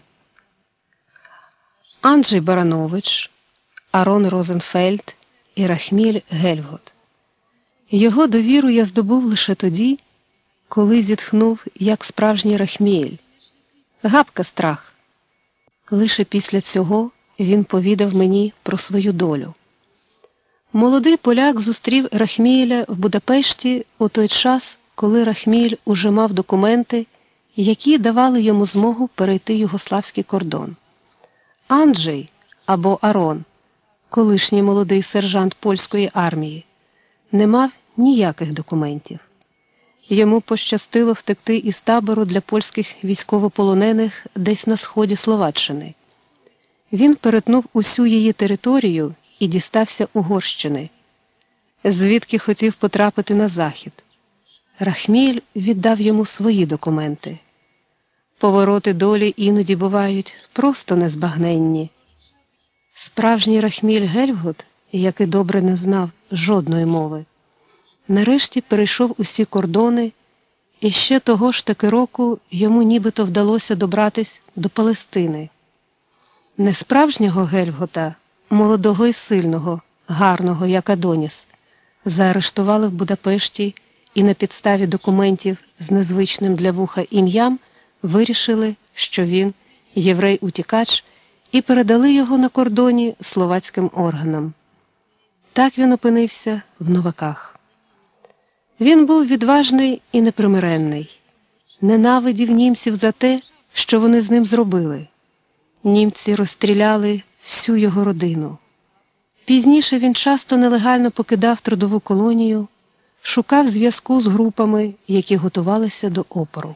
Анджей Баранович, Арон Розенфельд і Рахміль Гельгот. Його довіру я здобув лише тоді, коли зітхнув, як справжній Рахміель. Гапка страх. Лише після цього він повідав мені про свою долю. Молодий поляк зустрів Рахміеля в Будапешті у той час, коли Рахміель уже мав документи, які давали йому змогу перейти югославський кордон. Анджей, або Арон, колишній молодий сержант польської армії, не мав ніяких документів. Йому пощастило втекти із табору для польських військовополонених десь на сході Словаччини. Він перетнув усю її територію і дістався Угорщини, звідки хотів потрапити на захід. Рахміель віддав йому свої документи. Повороти долі іноді бувають просто незбагненні. Справжній Рахміль Гельгот, який добре не знав жодної мови, нарешті перейшов усі кордони, і ще того ж таки року йому нібито вдалося добратись до Палестини. Несправжнього Гельгота, молодого і сильного, гарного, як Адоніс, заарештували в Будапешті і на підставі документів з незвичним для вуха ім'ям вирішили, що він єврей-утікач, і передали його на кордоні словацьким органам. Так він опинився в Новаках. Він був відважний і непримиренний. Ненавидів німців за те, що вони з ним зробили. Німці розстріляли всю його родину. Пізніше він часто нелегально покидав трудову колонію, шукав зв'язку з групами, які готувалися до опору.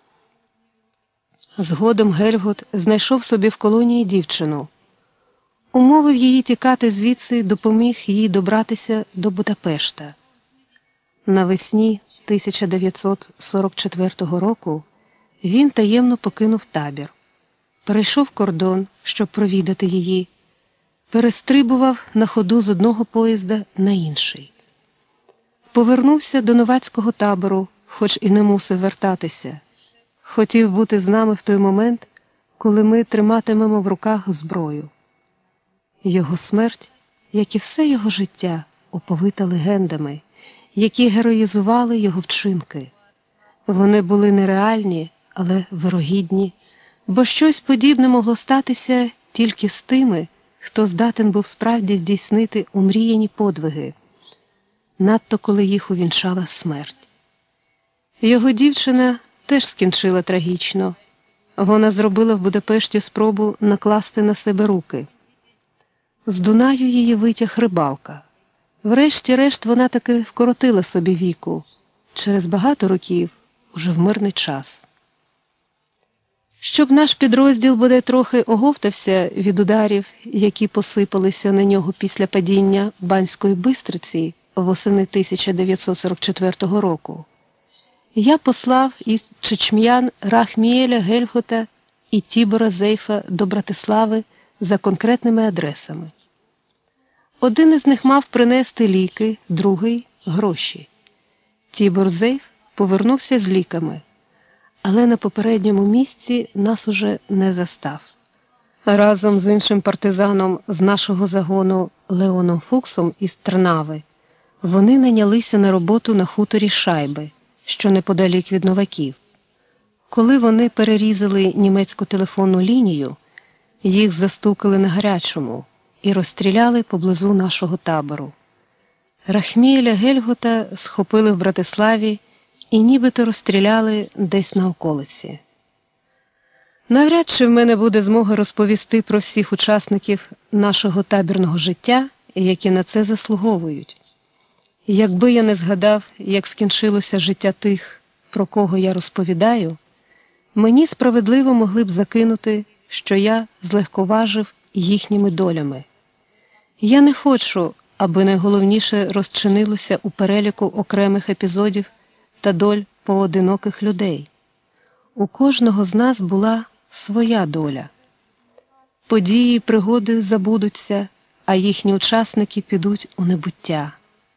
Згодом Гельгут знайшов собі в колонії дівчину. Умовив її тікати звідси і допоміг їй добратися до Будапешта. Навесні тисяча дев'ятсот сорок четвертого року він таємно покинув табір, перейшов кордон, щоб провідати її, перестрибував на ходу з одного поїзда на інший. Повернувся до новацького табору, хоч і не мусив вертатися. Хотів бути з нами в той момент, коли ми триматимемо в руках зброю. Його смерть, як і все його життя, оповита легендами, які героїзували його вчинки. Вони були нереальні, але вирогідні, бо щось подібне могло статися тільки з тими, хто здатен був справді здійснити умріяні подвиги, надто коли їх увінчала смерть. Його дівчина теж скінчила трагічно. Вона зробила в Будапешті спробу накласти на себе руки. З Дунаю її витяг рибалка. Врешті-решт вона таки вкоротила собі віку, через багато років, уже в мирний час. Щоб наш підрозділ бодай трохи оговтався від ударів, які посипалися на нього після падіння Банської Бистриці восени тисяча дев'ятсот сорок четвертого року, я послав із чечм'ян Рахміеля Гельгута і Тібора Зейфа до Братислави за конкретними адресами. Один із них мав принести ліки, другий – гроші. Тібор Зейф повернувся з ліками, але на попередньому місці нас уже не застав. Разом з іншим партизаном з нашого загону Леоном Фуксом із Трнави вони найнялися на роботу на хуторі Шайби, що неподалік від Новаків. Коли вони перерізали німецьку телефонну лінію, їх застукали на гарячому і розстріляли поблизу нашого табору. Рахміеля Гельгута схопили в Братиславі і нібито розстріляли десь на околиці. Навряд чи в мене буде змога розповісти про всіх учасників нашого табірного життя, які на це заслуговують. Якби я не згадав, як скінчилося життя тих, про кого я розповідаю, мені справедливо могли б закинути, що я злегковажив їхніми долями. Я не хочу, аби найголовніше розчинилося у переліку окремих епізодів та доль поодиноких людей. У кожного з нас була своя доля. Події і пригоди забудуться, а їхні учасники підуть у небуття.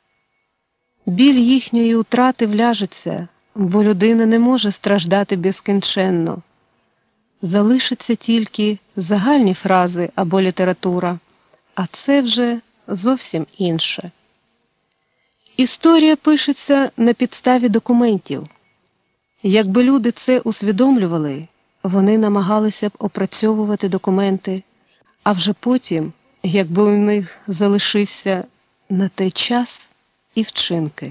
Біль їхньої утрати вляжеться, бо людина не може страждати безкінченно. Залишаться тільки загальні фрази або література, а це вже зовсім інше. Історія пишеться на підставі документів. Якби люди це усвідомлювали, вони намагалися б опрацьовувати документи, а вже потім, якби у них залишився на те час і вчинки.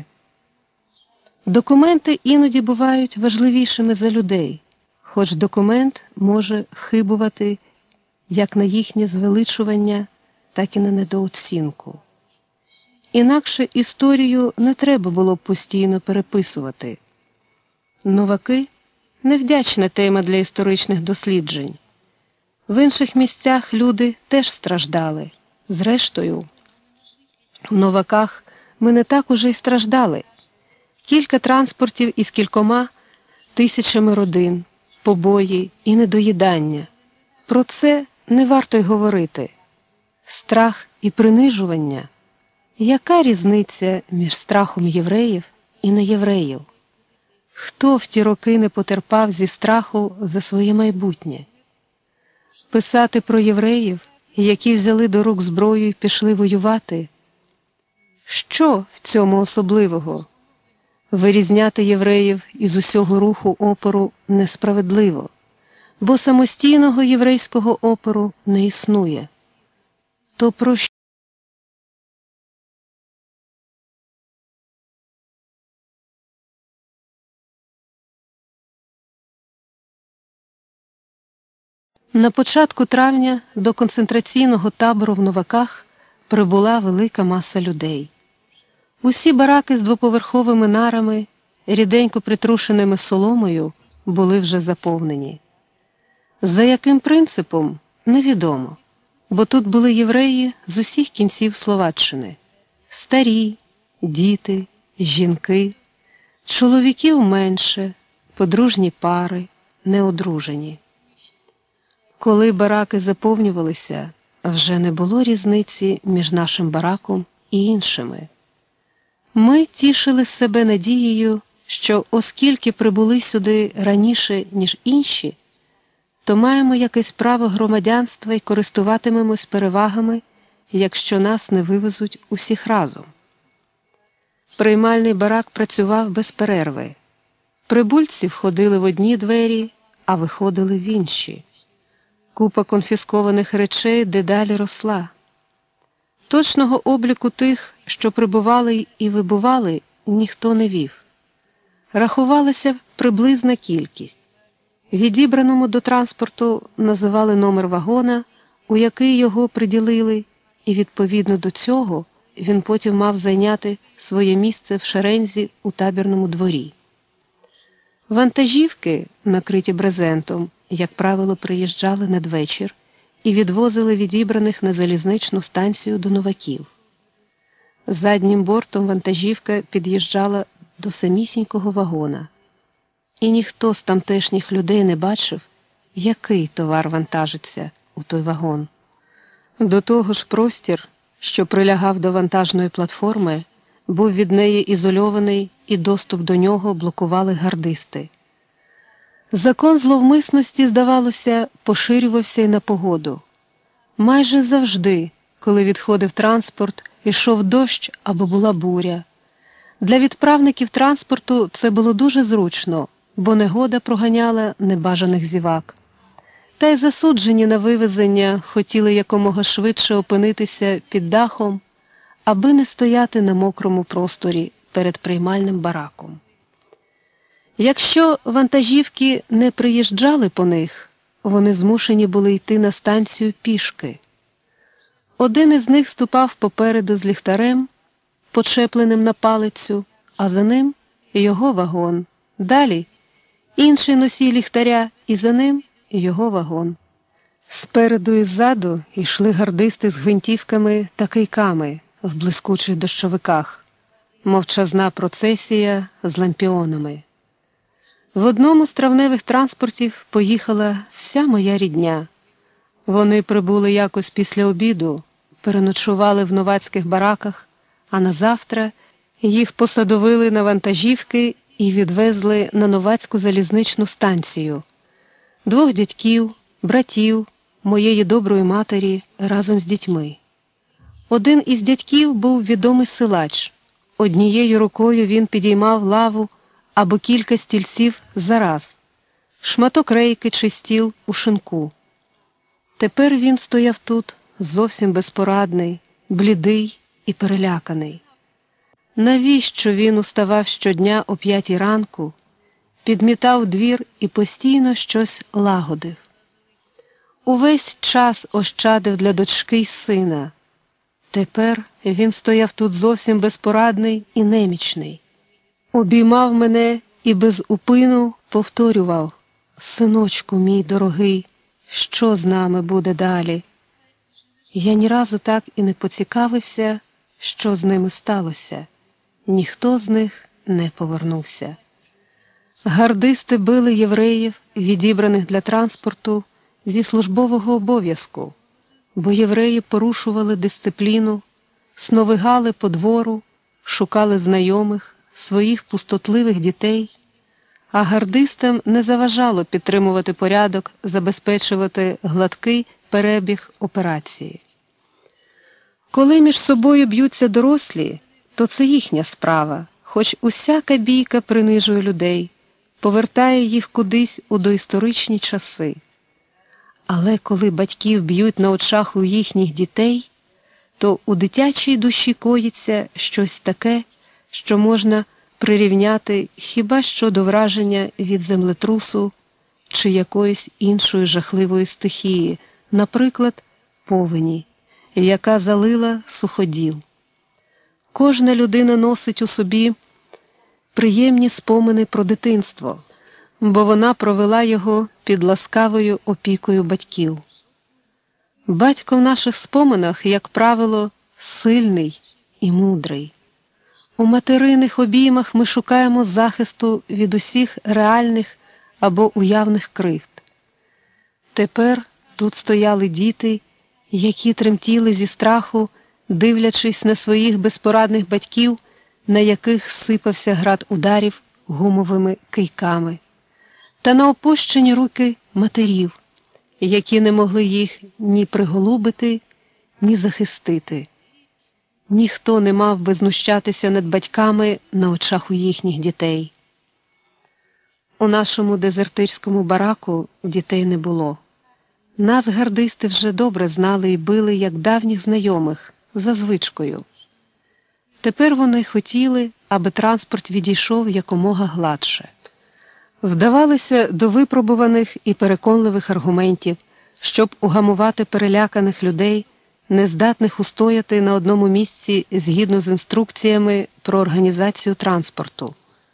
Документи іноді бувають важливішими за людей, хоч документ може хибувати як на їхнє звеличування, так і на недооцінку. Інакше історію не треба було б постійно переписувати. Новаки – невдячна тема для історичних досліджень. В інших місцях люди теж страждали. Зрештою, в Новаках ми не так уже й страждали. Кілька транспортів із кількома тисячами родин, побої і недоїдання. Про це не варто й говорити. Страх і принижування. Яка різниця між страхом євреїв і неєвреїв? Хто в ті роки не потерпав зі страху за своє майбутнє? Писати про євреїв, які взяли до рук зброю і пішли воювати? Що в цьому особливого? Вирізняти євреїв із усього руху опору несправедливо, бо самостійного єврейського опору не існує. То про На початку травня до концентраційного табору в Новаках прибула велика маса людей. Усі бараки з двоповерховими нарами, ріденько притрушеними соломою, були вже заповнені. За яким принципом – невідомо, бо тут були євреї з усіх кінців Словаччини. Старі, діти, жінки, чоловіків менше, подружні пари, неодружені. Коли бараки заповнювалися, вже не було різниці між нашим бараком і іншими. Ми тішили себе надією, що оскільки прибули сюди раніше, ніж інші, то маємо якесь право громадянства і користуватимемось перевагами, якщо нас не вивезуть усіх разом. Приймальний барак працював без перерви. Прибульці входили в одні двері, а виходили в інші. Купа конфіскованих речей дедалі росла. Точного обліку тих, що прибували і вибували, ніхто не вів. Рахувалася приблизна кількість. Відібраному до транспорту називали номер вагона, у який його приділили, і відповідно до цього він потім мав зайняти своє місце в шерензі у табірному дворі. Вантажівки, накриті брезентом, як правило, приїжджали надвечір і відвозили відібраних на залізничну станцію до Новаків. Заднім бортом вантажівка під'їжджала до самісінького вагона. І ніхто з тамтешніх людей не бачив, який товар вантажиться у той вагон. До того ж простір, що прилягав до вантажної платформи, був від неї ізольований і доступ до нього блокували гардисти. Закон зловмисності, здавалося, поширювався й на погоду. Майже завжди, коли відходив транспорт, ішов дощ або була буря. Для відправників транспорту це було дуже зручно, бо негода проганяла небажаних зівак. Та й засуджені на вивезення хотіли якомога швидше опинитися під дахом, аби не стояти на мокрому просторі перед приймальним бараком. Якщо вантажівки не приїжджали по них, вони змушені були йти на станцію пішки. Один із них ступав попереду з ліхтарем, почепленим на палицю, а за ним його вагон. Далі інший носій ліхтаря, і за ним його вагон. Спереду і ззаду йшли гардисти з гвинтівками та кийками в блискучих дощовиках, мовчазна процесія з лампіонами. В одному з травневих транспортів поїхала вся моя рідня. Вони прибули якось після обіду, переночували в новацьких бараках, а назавтра їх посадовили на вантажівки і відвезли на новацьку залізничну станцію. Двох дядьків, братів, моєї доброї матері разом з дітьми. Один із дядьків був відомий силач. Однією рукою він підіймав лаву або кілька стільців зараз, шматок рейки чи стіл у шинку. Тепер він стояв тут, зовсім безпорадний, блідий і переляканий. Навіщо він уставав щодня о п'ятій ранку, підмітав двір і постійно щось лагодив? Увесь час ощадив для дочки й сина. Тепер він стояв тут зовсім безпорадний і немічний. Обіймав мене і без упину повторював: «Синочку мій дорогий, що з нами буде далі?» Я ні разу так і не поцікавився, що з ними сталося. Ніхто з них не повернувся. Гардисти били євреїв, відібраних для транспорту, зі службового обов'язку, бо євреї порушували дисципліну, сновигали по двору, шукали знайомих, своїх пустотливих дітей, а гардистам не заважало підтримувати порядок, забезпечувати гладкий перебіг операції. Коли між собою б'ються дорослі, то це їхня справа, хоч усяка бійка принижує людей, повертає їх кудись у доісторичні часи. Але коли батьків б'ють на очах у їхніх дітей, то у дитячій душі коїться щось таке, що можна прирівняти хіба що до враження від землетрусу чи якоїсь іншої жахливої стихії, наприклад, повені, яка залила суходіл. Кожна людина носить у собі приємні спомини про дитинство, бо вона провела його під ласкавою опікою батьків. Батько в наших споминах, як правило, сильний і мудрий. У материних обіймах ми шукаємо захисту від усіх реальних або уявних кривд. Тепер тут стояли діти, які тремтіли зі страху, дивлячись на своїх безпорадних батьків, на яких сипався град ударів гумовими кийками, та на опущені руки матерів, які не могли їх ні приголубити, ні захистити. Ніхто не мав би знущатися над батьками на очах у їхніх дітей. У нашому дезертирському бараку дітей не було. Нас гардисти вже добре знали і били, як давніх знайомих, за звичкою. Тепер вони хотіли, аби транспорт відійшов якомога гладше. Вдавалися до випробуваних і переконливих аргументів, щоб угамувати переляканих людей, нездатних устояти на одному місці згідно з інструкціями про організацію транспорту.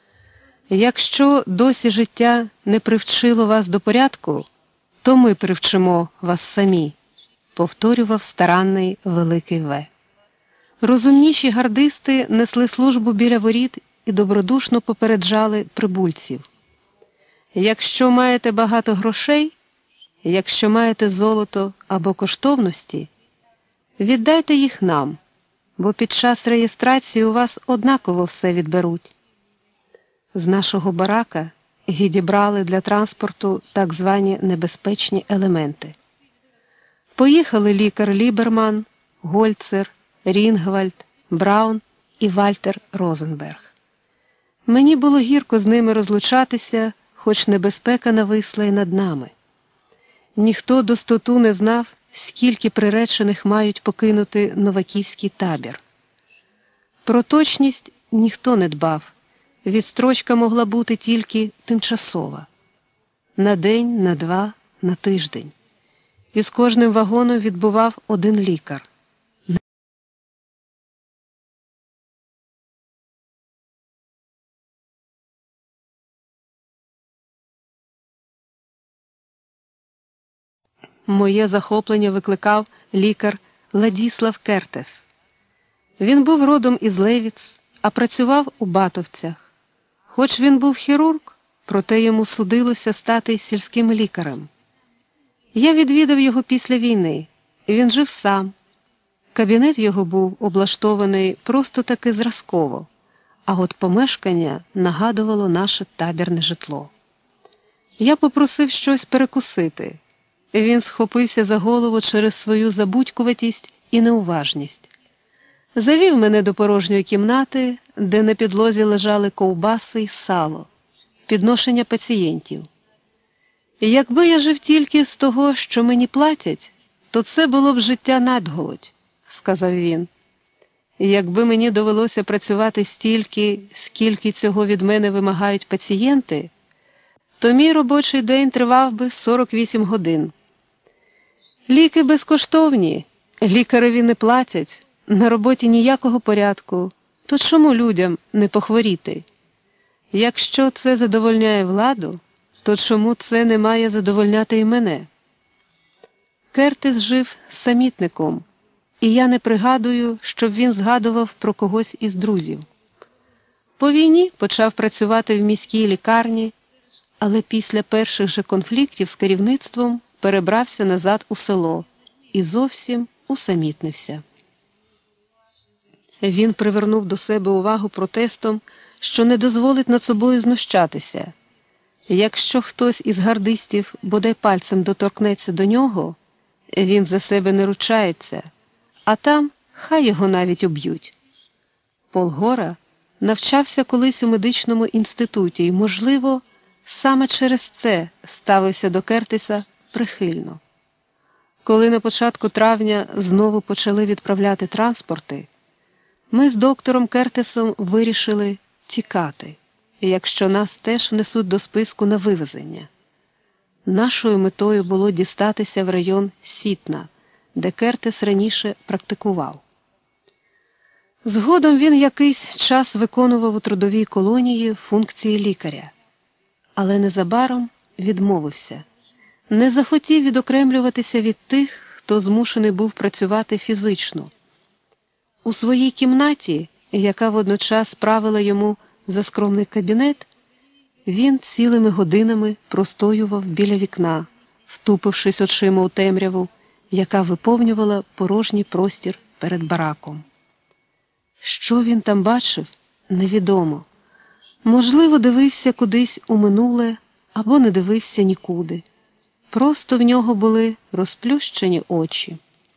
Якщо досі життя не привчило вас до порядку, то ми привчимо вас самі, повторював старанний Великий В. Розумніші гардисти несли службу біля воріт і добродушно попереджали прибульців. Якщо маєте багато грошей, якщо маєте золото або коштовності, віддайте їх нам, бо під час реєстрації у вас однаково все відберуть. З нашого барака відібрали для транспорту так звані небезпечні елементи. Поїхали лікар Ліберман, Гольцер, Рінгвальд, Браун і Вальтер Розенберг. Мені було гірко з ними розлучатися, хоч небезпека нависла й над нами. Ніхто достоту не знав, скільки приречених мають покинути новаківський табір. Про точність ніхто не дбав. Відстрочка могла бути тільки тимчасова. На день, на два, на тиждень. І з кожним вагоном відбував один лікар. Моє захоплення викликав лікар Ладіслав Кертес. Він був родом із Левіц, а працював у Батовцях. Хоч він був хірург, проте йому судилося стати сільським лікарем. Я відвідав його після війни. Він жив сам. Кабінет його був облаштований просто таки зразково, а от помешкання нагадувало наше табірне житло. Я попросив щось перекусити. Він схопився за голову через свою забудькуватість і неуважність. Завів мене до порожньої кімнати, де на підлозі лежали ковбаси й сало, підношення пацієнтів. Якби я жив тільки з того, що мені платять, то це було б життя надголодь, сказав він. Якби мені довелося працювати стільки, скільки цього від мене вимагають пацієнти, то мій робочий день тривав би сорок вісім годин. Ліки безкоштовні, лікареві не платять, на роботі ніякого порядку, то чому людям не похворіти? Якщо це задовольняє владу, то чому це не має задовольняти і мене? Кертис жив самітником, і я не пригадую, щоб він згадував про когось із друзів. По війні почав працювати в міській лікарні, але після перших же конфліктів з керівництвом перебрався назад у село і зовсім усамітнився. Він привернув до себе увагу протестом, що не дозволить над собою знущатися. Якщо хтось із гардистів бодай пальцем доторкнеться до нього, він за себе не ручається, а там хай його навіть уб'ють. Пол Гора навчався колись у медичному інституті і, можливо, саме через це ставився до Кертиса прихильно. Коли на початку травня знову почали відправляти транспорти, ми з доктором Кертисом вирішили тікати, якщо нас теж внесуть до списку на вивезення. Нашою метою було дістатися в район Сітна, де Кертис раніше практикував. Згодом він якийсь час виконував у трудовій колонії функції лікаря, але незабаром відмовився, не захотів відокремлюватися від тих, хто змушений був працювати фізично. У своїй кімнаті, яка водночас правила йому за скромний кабінет, він цілими годинами простоював біля вікна, втупившись очима у темряву, яка виповнювала порожній простір перед бараком. Що він там бачив, невідомо. Можливо, дивився кудись у минуле, або не дивився нікуди. Просто в нього були розплющені очі.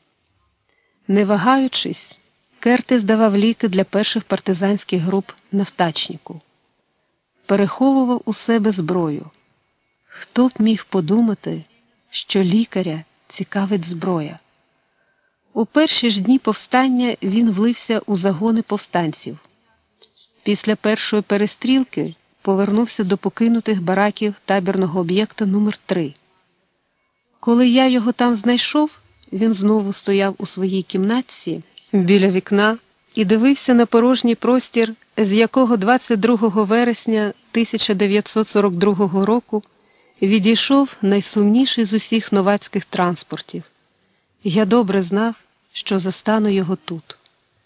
Не вагаючись, Кертис давав ліки для перших партизанських груп на Втачніку. Переховував у себе зброю. Хто б міг подумати, що лікаря цікавить зброя? У перші ж дні повстання він влився у загони повстанців. Після першої перестрілки повернувся до покинутих бараків табірного об'єкта номер три. Коли я його там знайшов, він знову стояв у своїй кімнатці біля вікна і дивився на порожній простір, з якого двадцять другого вересня тисяча дев'ятсот сорок другого року відійшов найсумніший з усіх новацьких транспортів. Я добре знав, що застану його тут.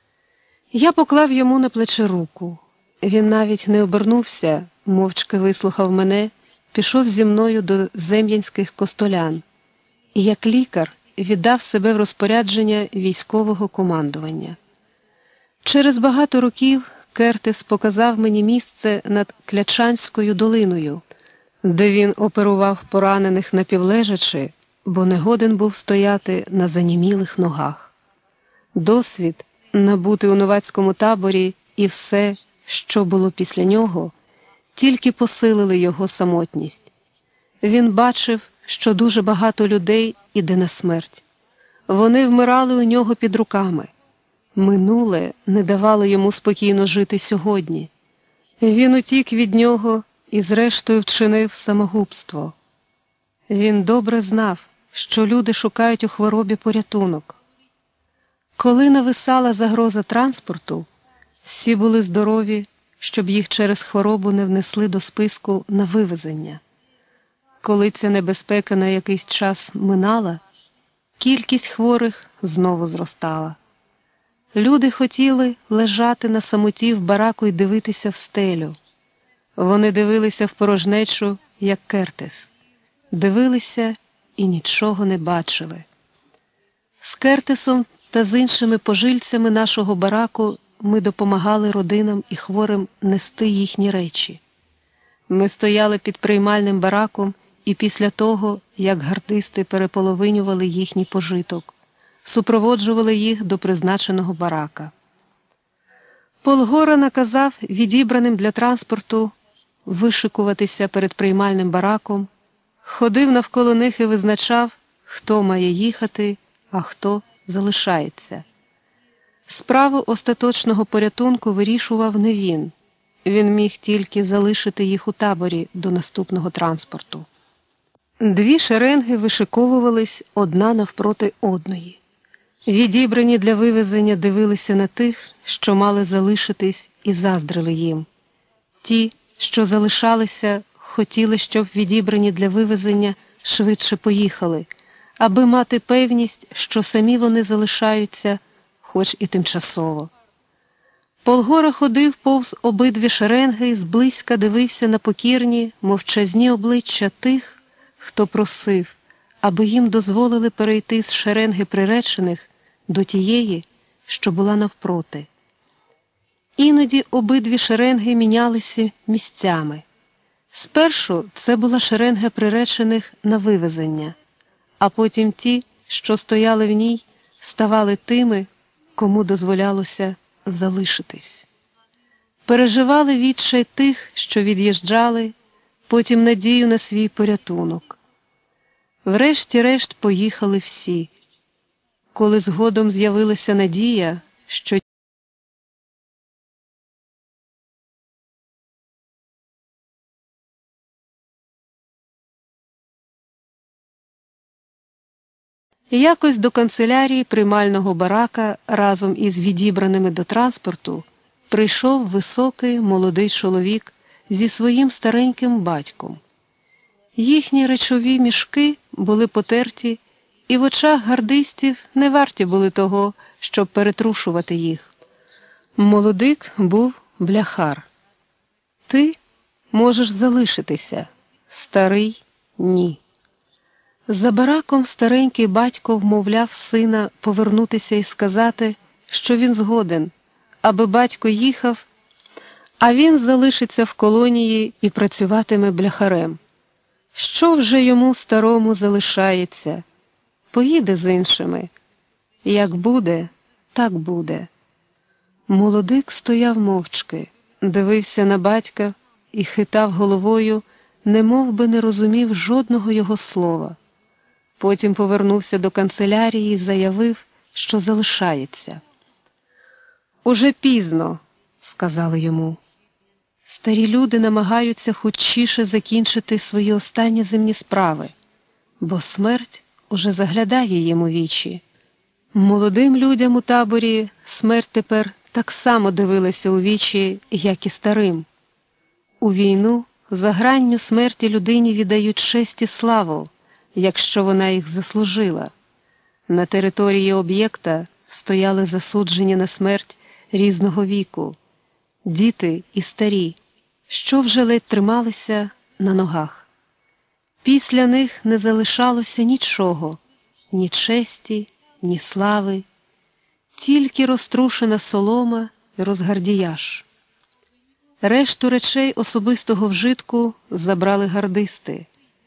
Я поклав йому на плече руку. Він навіть не обернувся, мовчки вислухав мене, пішов зі мною до зем'янських костолян і, як лікар, віддав себе в розпорядження військового командування. Через багато років Кертис показав мені місце над Клячанською долиною, де він оперував поранених напівлежачи, бо не годен був стояти на занімілих ногах. Досвід, набутий у новацькому таборі, і все, що було після нього, тільки посилили його самотність. Він бачив, що дуже багато людей іде на смерть. Вони вмирали у нього під руками. Минуле не давало йому спокійно жити сьогодні. Він утік від нього і зрештою вчинив самогубство. Він добре знав, що люди шукають у хворобі порятунок. Коли нависала загроза транспорту, всі були здорові, щоб їх через хворобу не внесли до списку на вивезення. Коли ця небезпека на якийсь час минала, кількість хворих знову зростала. Люди хотіли лежати на самоті в бараку і дивитися в стелю. Вони дивилися в порожнечу, як Кертис. Дивилися і нічого не бачили. З Кертисом та з іншими пожильцями нашого бараку ми допомагали родинам і хворим нести їхні речі. Ми стояли під приймальним бараком і після того, як гардисти переполовинювали їхній пожиток, супроводжували їх до призначеного барака. Полгора наказав відібраним для транспорту вишикуватися перед приймальним бараком, ходив навколо них і визначав, хто має їхати, а хто залишається. Справу остаточного порятунку вирішував не він. Він міг тільки залишити їх у таборі до наступного транспорту. Дві шеренги вишиковувались одна навпроти одної. Відібрані для вивезення дивилися на тих, що мали залишитись, і заздрили їм. Ті, що залишалися, хотіли, щоб відібрані для вивезення швидше поїхали, аби мати певність, що самі вони залишаються, хоч і тимчасово. Полгора ходив повз обидві шеренги і зблизька дивився на покірні, мовчазні обличчя тих, хто просив, аби їм дозволили перейти з шеренги приречених до тієї, що була навпроти. Іноді обидві шеренги мінялися місцями. Спершу це була шеренга приречених на вивезення, а потім ті, що стояли в ній, ставали тими, кому дозволялося залишитись. Переживали відчай тих, що від'їжджали, потім надію на свій порятунок. Врешті-решт поїхали всі. Коли згодом з'явилася надія, що І якось до канцелярії приймального барака разом із відібраними до транспорту прийшов високий молодий чоловік зі своїм стареньким батьком. Їхні речові мішки були потерті, і в очах гардистів не варті були того, щоб перетрушувати їх. Молодик був бляхар. Ти можеш залишитися, старий – ні. За бараком старенький батько вмовляв сина повернутися і сказати, що він згоден, аби батько їхав, а він залишиться в колонії і працюватиме бляхарем. Що вже йому старому залишається? Поїде з іншими. Як буде, так буде. Молодик стояв мовчки, дивився на батька і хитав головою, немов би не розумів жодного його слова. Потім повернувся до канцелярії і заявив, що залишається. «Уже пізно», – сказали йому. Старі люди намагаються хутчіше закінчити свої останні земні справи, бо смерть уже заглядає їм у вічі. Молодим людям у таборі смерть тепер так само дивилася у вічі, як і старим. У війну за гранню смерті людині віддають честь і славу, якщо вона їх заслужила. На території об'єкта стояли засуджені на смерть різного віку, діти і старі, що вже ледь трималися на ногах. Після них не залишалося нічого, ні честі, ні слави, тільки розтрушена солома і розгардіяж. Решту речей особистого вжитку забрали гардисти.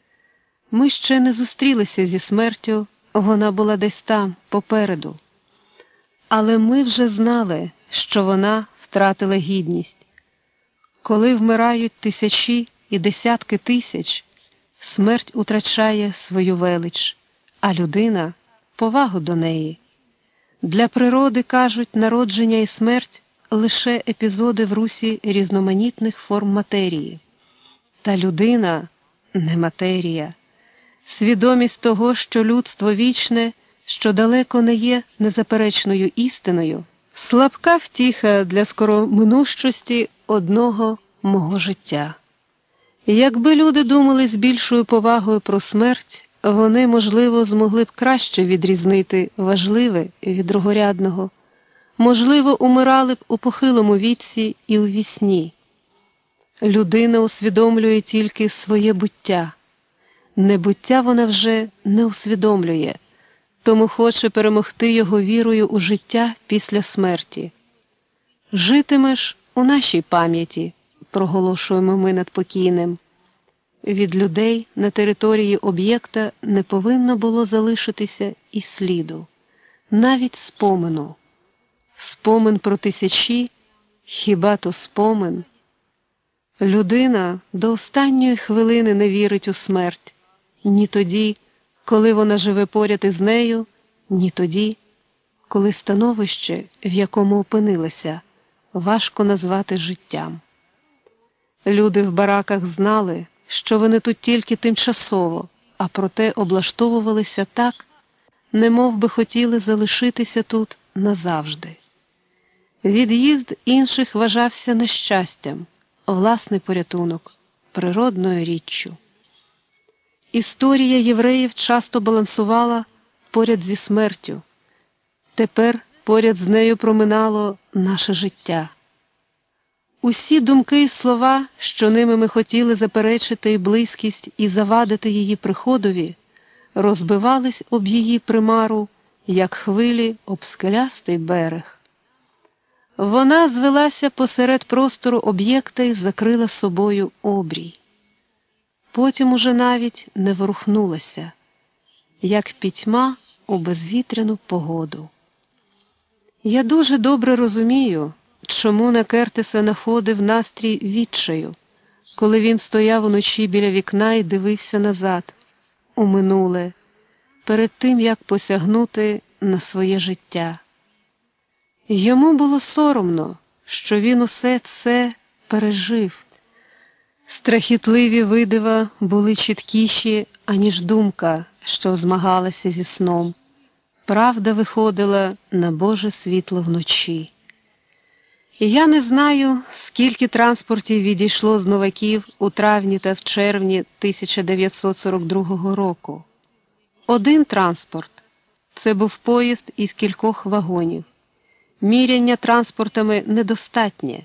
Ми ще не зустрілися зі смертю, вона була десь там, попереду. Але ми вже знали, що вона втратила гідність. Коли вмирають тисячі і десятки тисяч, смерть утрачає свою велич, а людина – повагу до неї. Для природи, кажуть, народження і смерть – лише епізоди в русі різноманітних форм матерії. Та людина – не матерія. Свідомість того, що людство вічне, що далеко не є незаперечною істиною, слабка втіха для скороминущості одного мого життя. Якби люди думали з більшою повагою про смерть, вони, можливо, змогли б краще відрізнити важливе від другорядного, можливо, умирали б у похилому віці і у вісні. Людина усвідомлює тільки своє буття. Небуття вона вже не усвідомлює, тому хоче перемогти його вірою у життя після смерті. «Житимеш у нашій пам'яті», – проголошуємо ми над покійним. Від людей на території об'єкта не повинно було залишитися і сліду, навіть спомину. Спомин про тисячі, хіба то спомин? Людина до останньої хвилини не вірить у смерть, ні тоді, коли вона живе поряд із нею, ні тоді, коли становище, в якому опинилася, важко назвати життям. Люди в бараках знали, що вони тут тільки тимчасово, а проте облаштовувалися так, немов би хотіли залишитися тут назавжди. Від'їзд інших вважався нещастям, власний порятунок, природною річчю. Історія євреїв часто балансувала поряд зі смертю. Тепер поряд з нею проминало наше життя. Усі думки і слова, що ними ми хотіли заперечити і близькість і завадити її приходові, розбивались об її примару, як хвилі об скелястий берег. Вона звелася посеред простору об'єкта і закрила собою обрій. Потім уже навіть не ворухнулася, як пітьма у безвітряну погоду. Я дуже добре розумію, чому на Кертиса находив настрій відчаю, коли він стояв уночі біля вікна і дивився назад, у минуле, перед тим, як посягнути на своє життя. Йому було соромно, що він усе це пережив. Страхітливі видива були чіткіші, аніж думка, що змагалася зі сном. правда виходила на Боже світло вночі. І я не знаю, скільки транспортів відійшло з Новаків у травні та в червні тисяча дев'ятсот сорок другого року. Один транспорт – це був поїзд із кількох вагонів. Міряння транспортами недостатнє.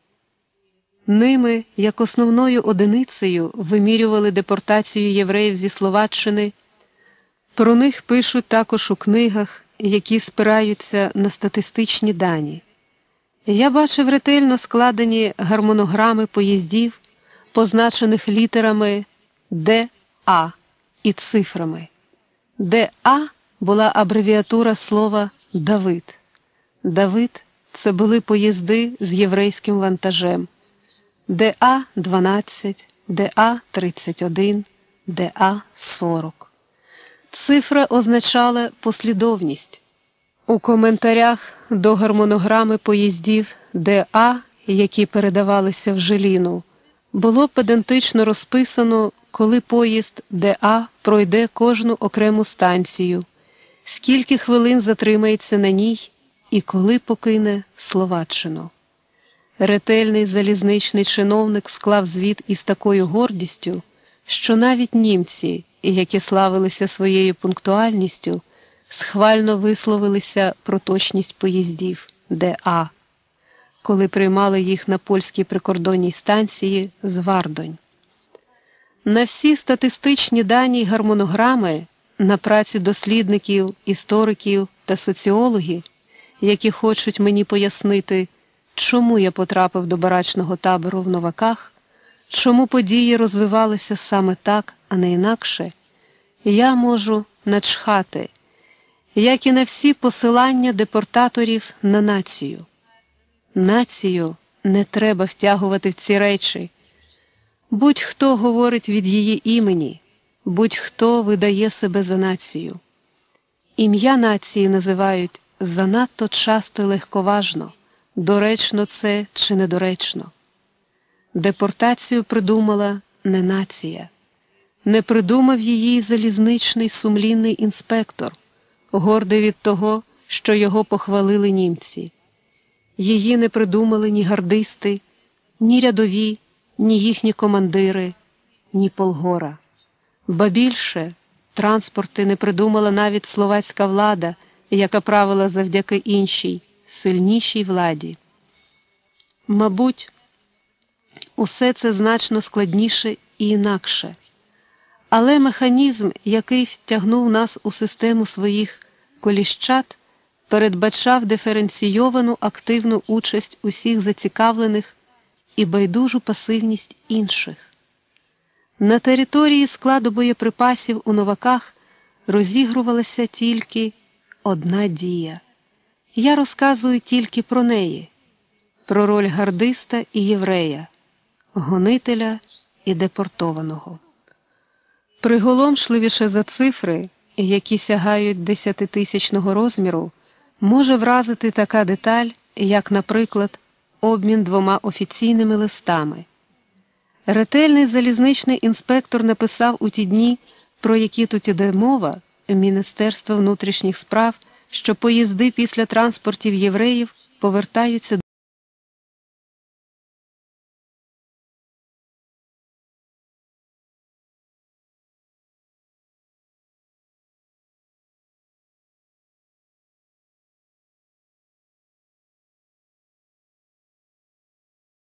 Ними, як основною одиницею, вимірювали депортацію євреїв зі Словаччини. Про них пишуть також у книгах, які спираються на статистичні дані. Я бачив ретельно складені гармонограми поїздів, позначених літерами Д А і цифрами. Д А була абревіатура слова «Давид». Давид – це були поїзди з єврейським вантажем. Д А дванадцять, Д А тридцять один, Д А сорок. Цифра означала послідовність. У коментарях до гармонограми поїздів Д А, які передавалися в Жиліну, було педантично розписано, коли поїзд Д А пройде кожну окрему станцію, скільки хвилин затримається на ній і коли покине Словаччину. Ретельний залізничний чиновник склав звіт із такою гордістю, що навіть німці, які славилися своєю пунктуальністю, схвально висловилися про точність поїздів Д А, коли приймали їх на польській прикордонній станції Звардонь. На всі статистичні дані й гармонограми, на праці дослідників, істориків та соціологів, які хочуть мені пояснити, чому я потрапив до барачного табору в Новаках, чому події розвивалися саме так, а не інакше, я можу начхати, як і на всі посилання депортаторів на націю. Націю не треба втягувати в ці речі. Будь-хто говорить від її імені, будь-хто видає себе за націю. Ім'я нації називають занадто часто й легковажно, доречно це чи недоречно. Депортацію придумала не нація. Не придумав її залізничний сумлінний інспектор, гордий від того, що його похвалили німці. Її не придумали ні гардисти, ні рядові, ні їхні командири, ні Полгора. Ба більше, транспорти не придумала навіть словацька влада, яка правила завдяки іншій, сильнішій владі. Мабуть, усе це значно складніше і інакше. Але механізм, який втягнув нас у систему своїх коліщат, передбачав диференційовану активну участь усіх зацікавлених і байдужу пасивність інших. На території складу боєприпасів у Новаках розігрувалася тільки одна дія. Я розказую тільки про неї, про роль гардиста і єврея, гонителя і депортованого. Приголомшливіше за цифри, які сягають десятитисячного розміру, може вразити така деталь, як, наприклад, обмін двома офіційними листами. Ретельний залізничний інспектор написав у ті дні, про які тут іде мова, Міністерство внутрішніх справ, що поїзди після транспортів євреїв повертаються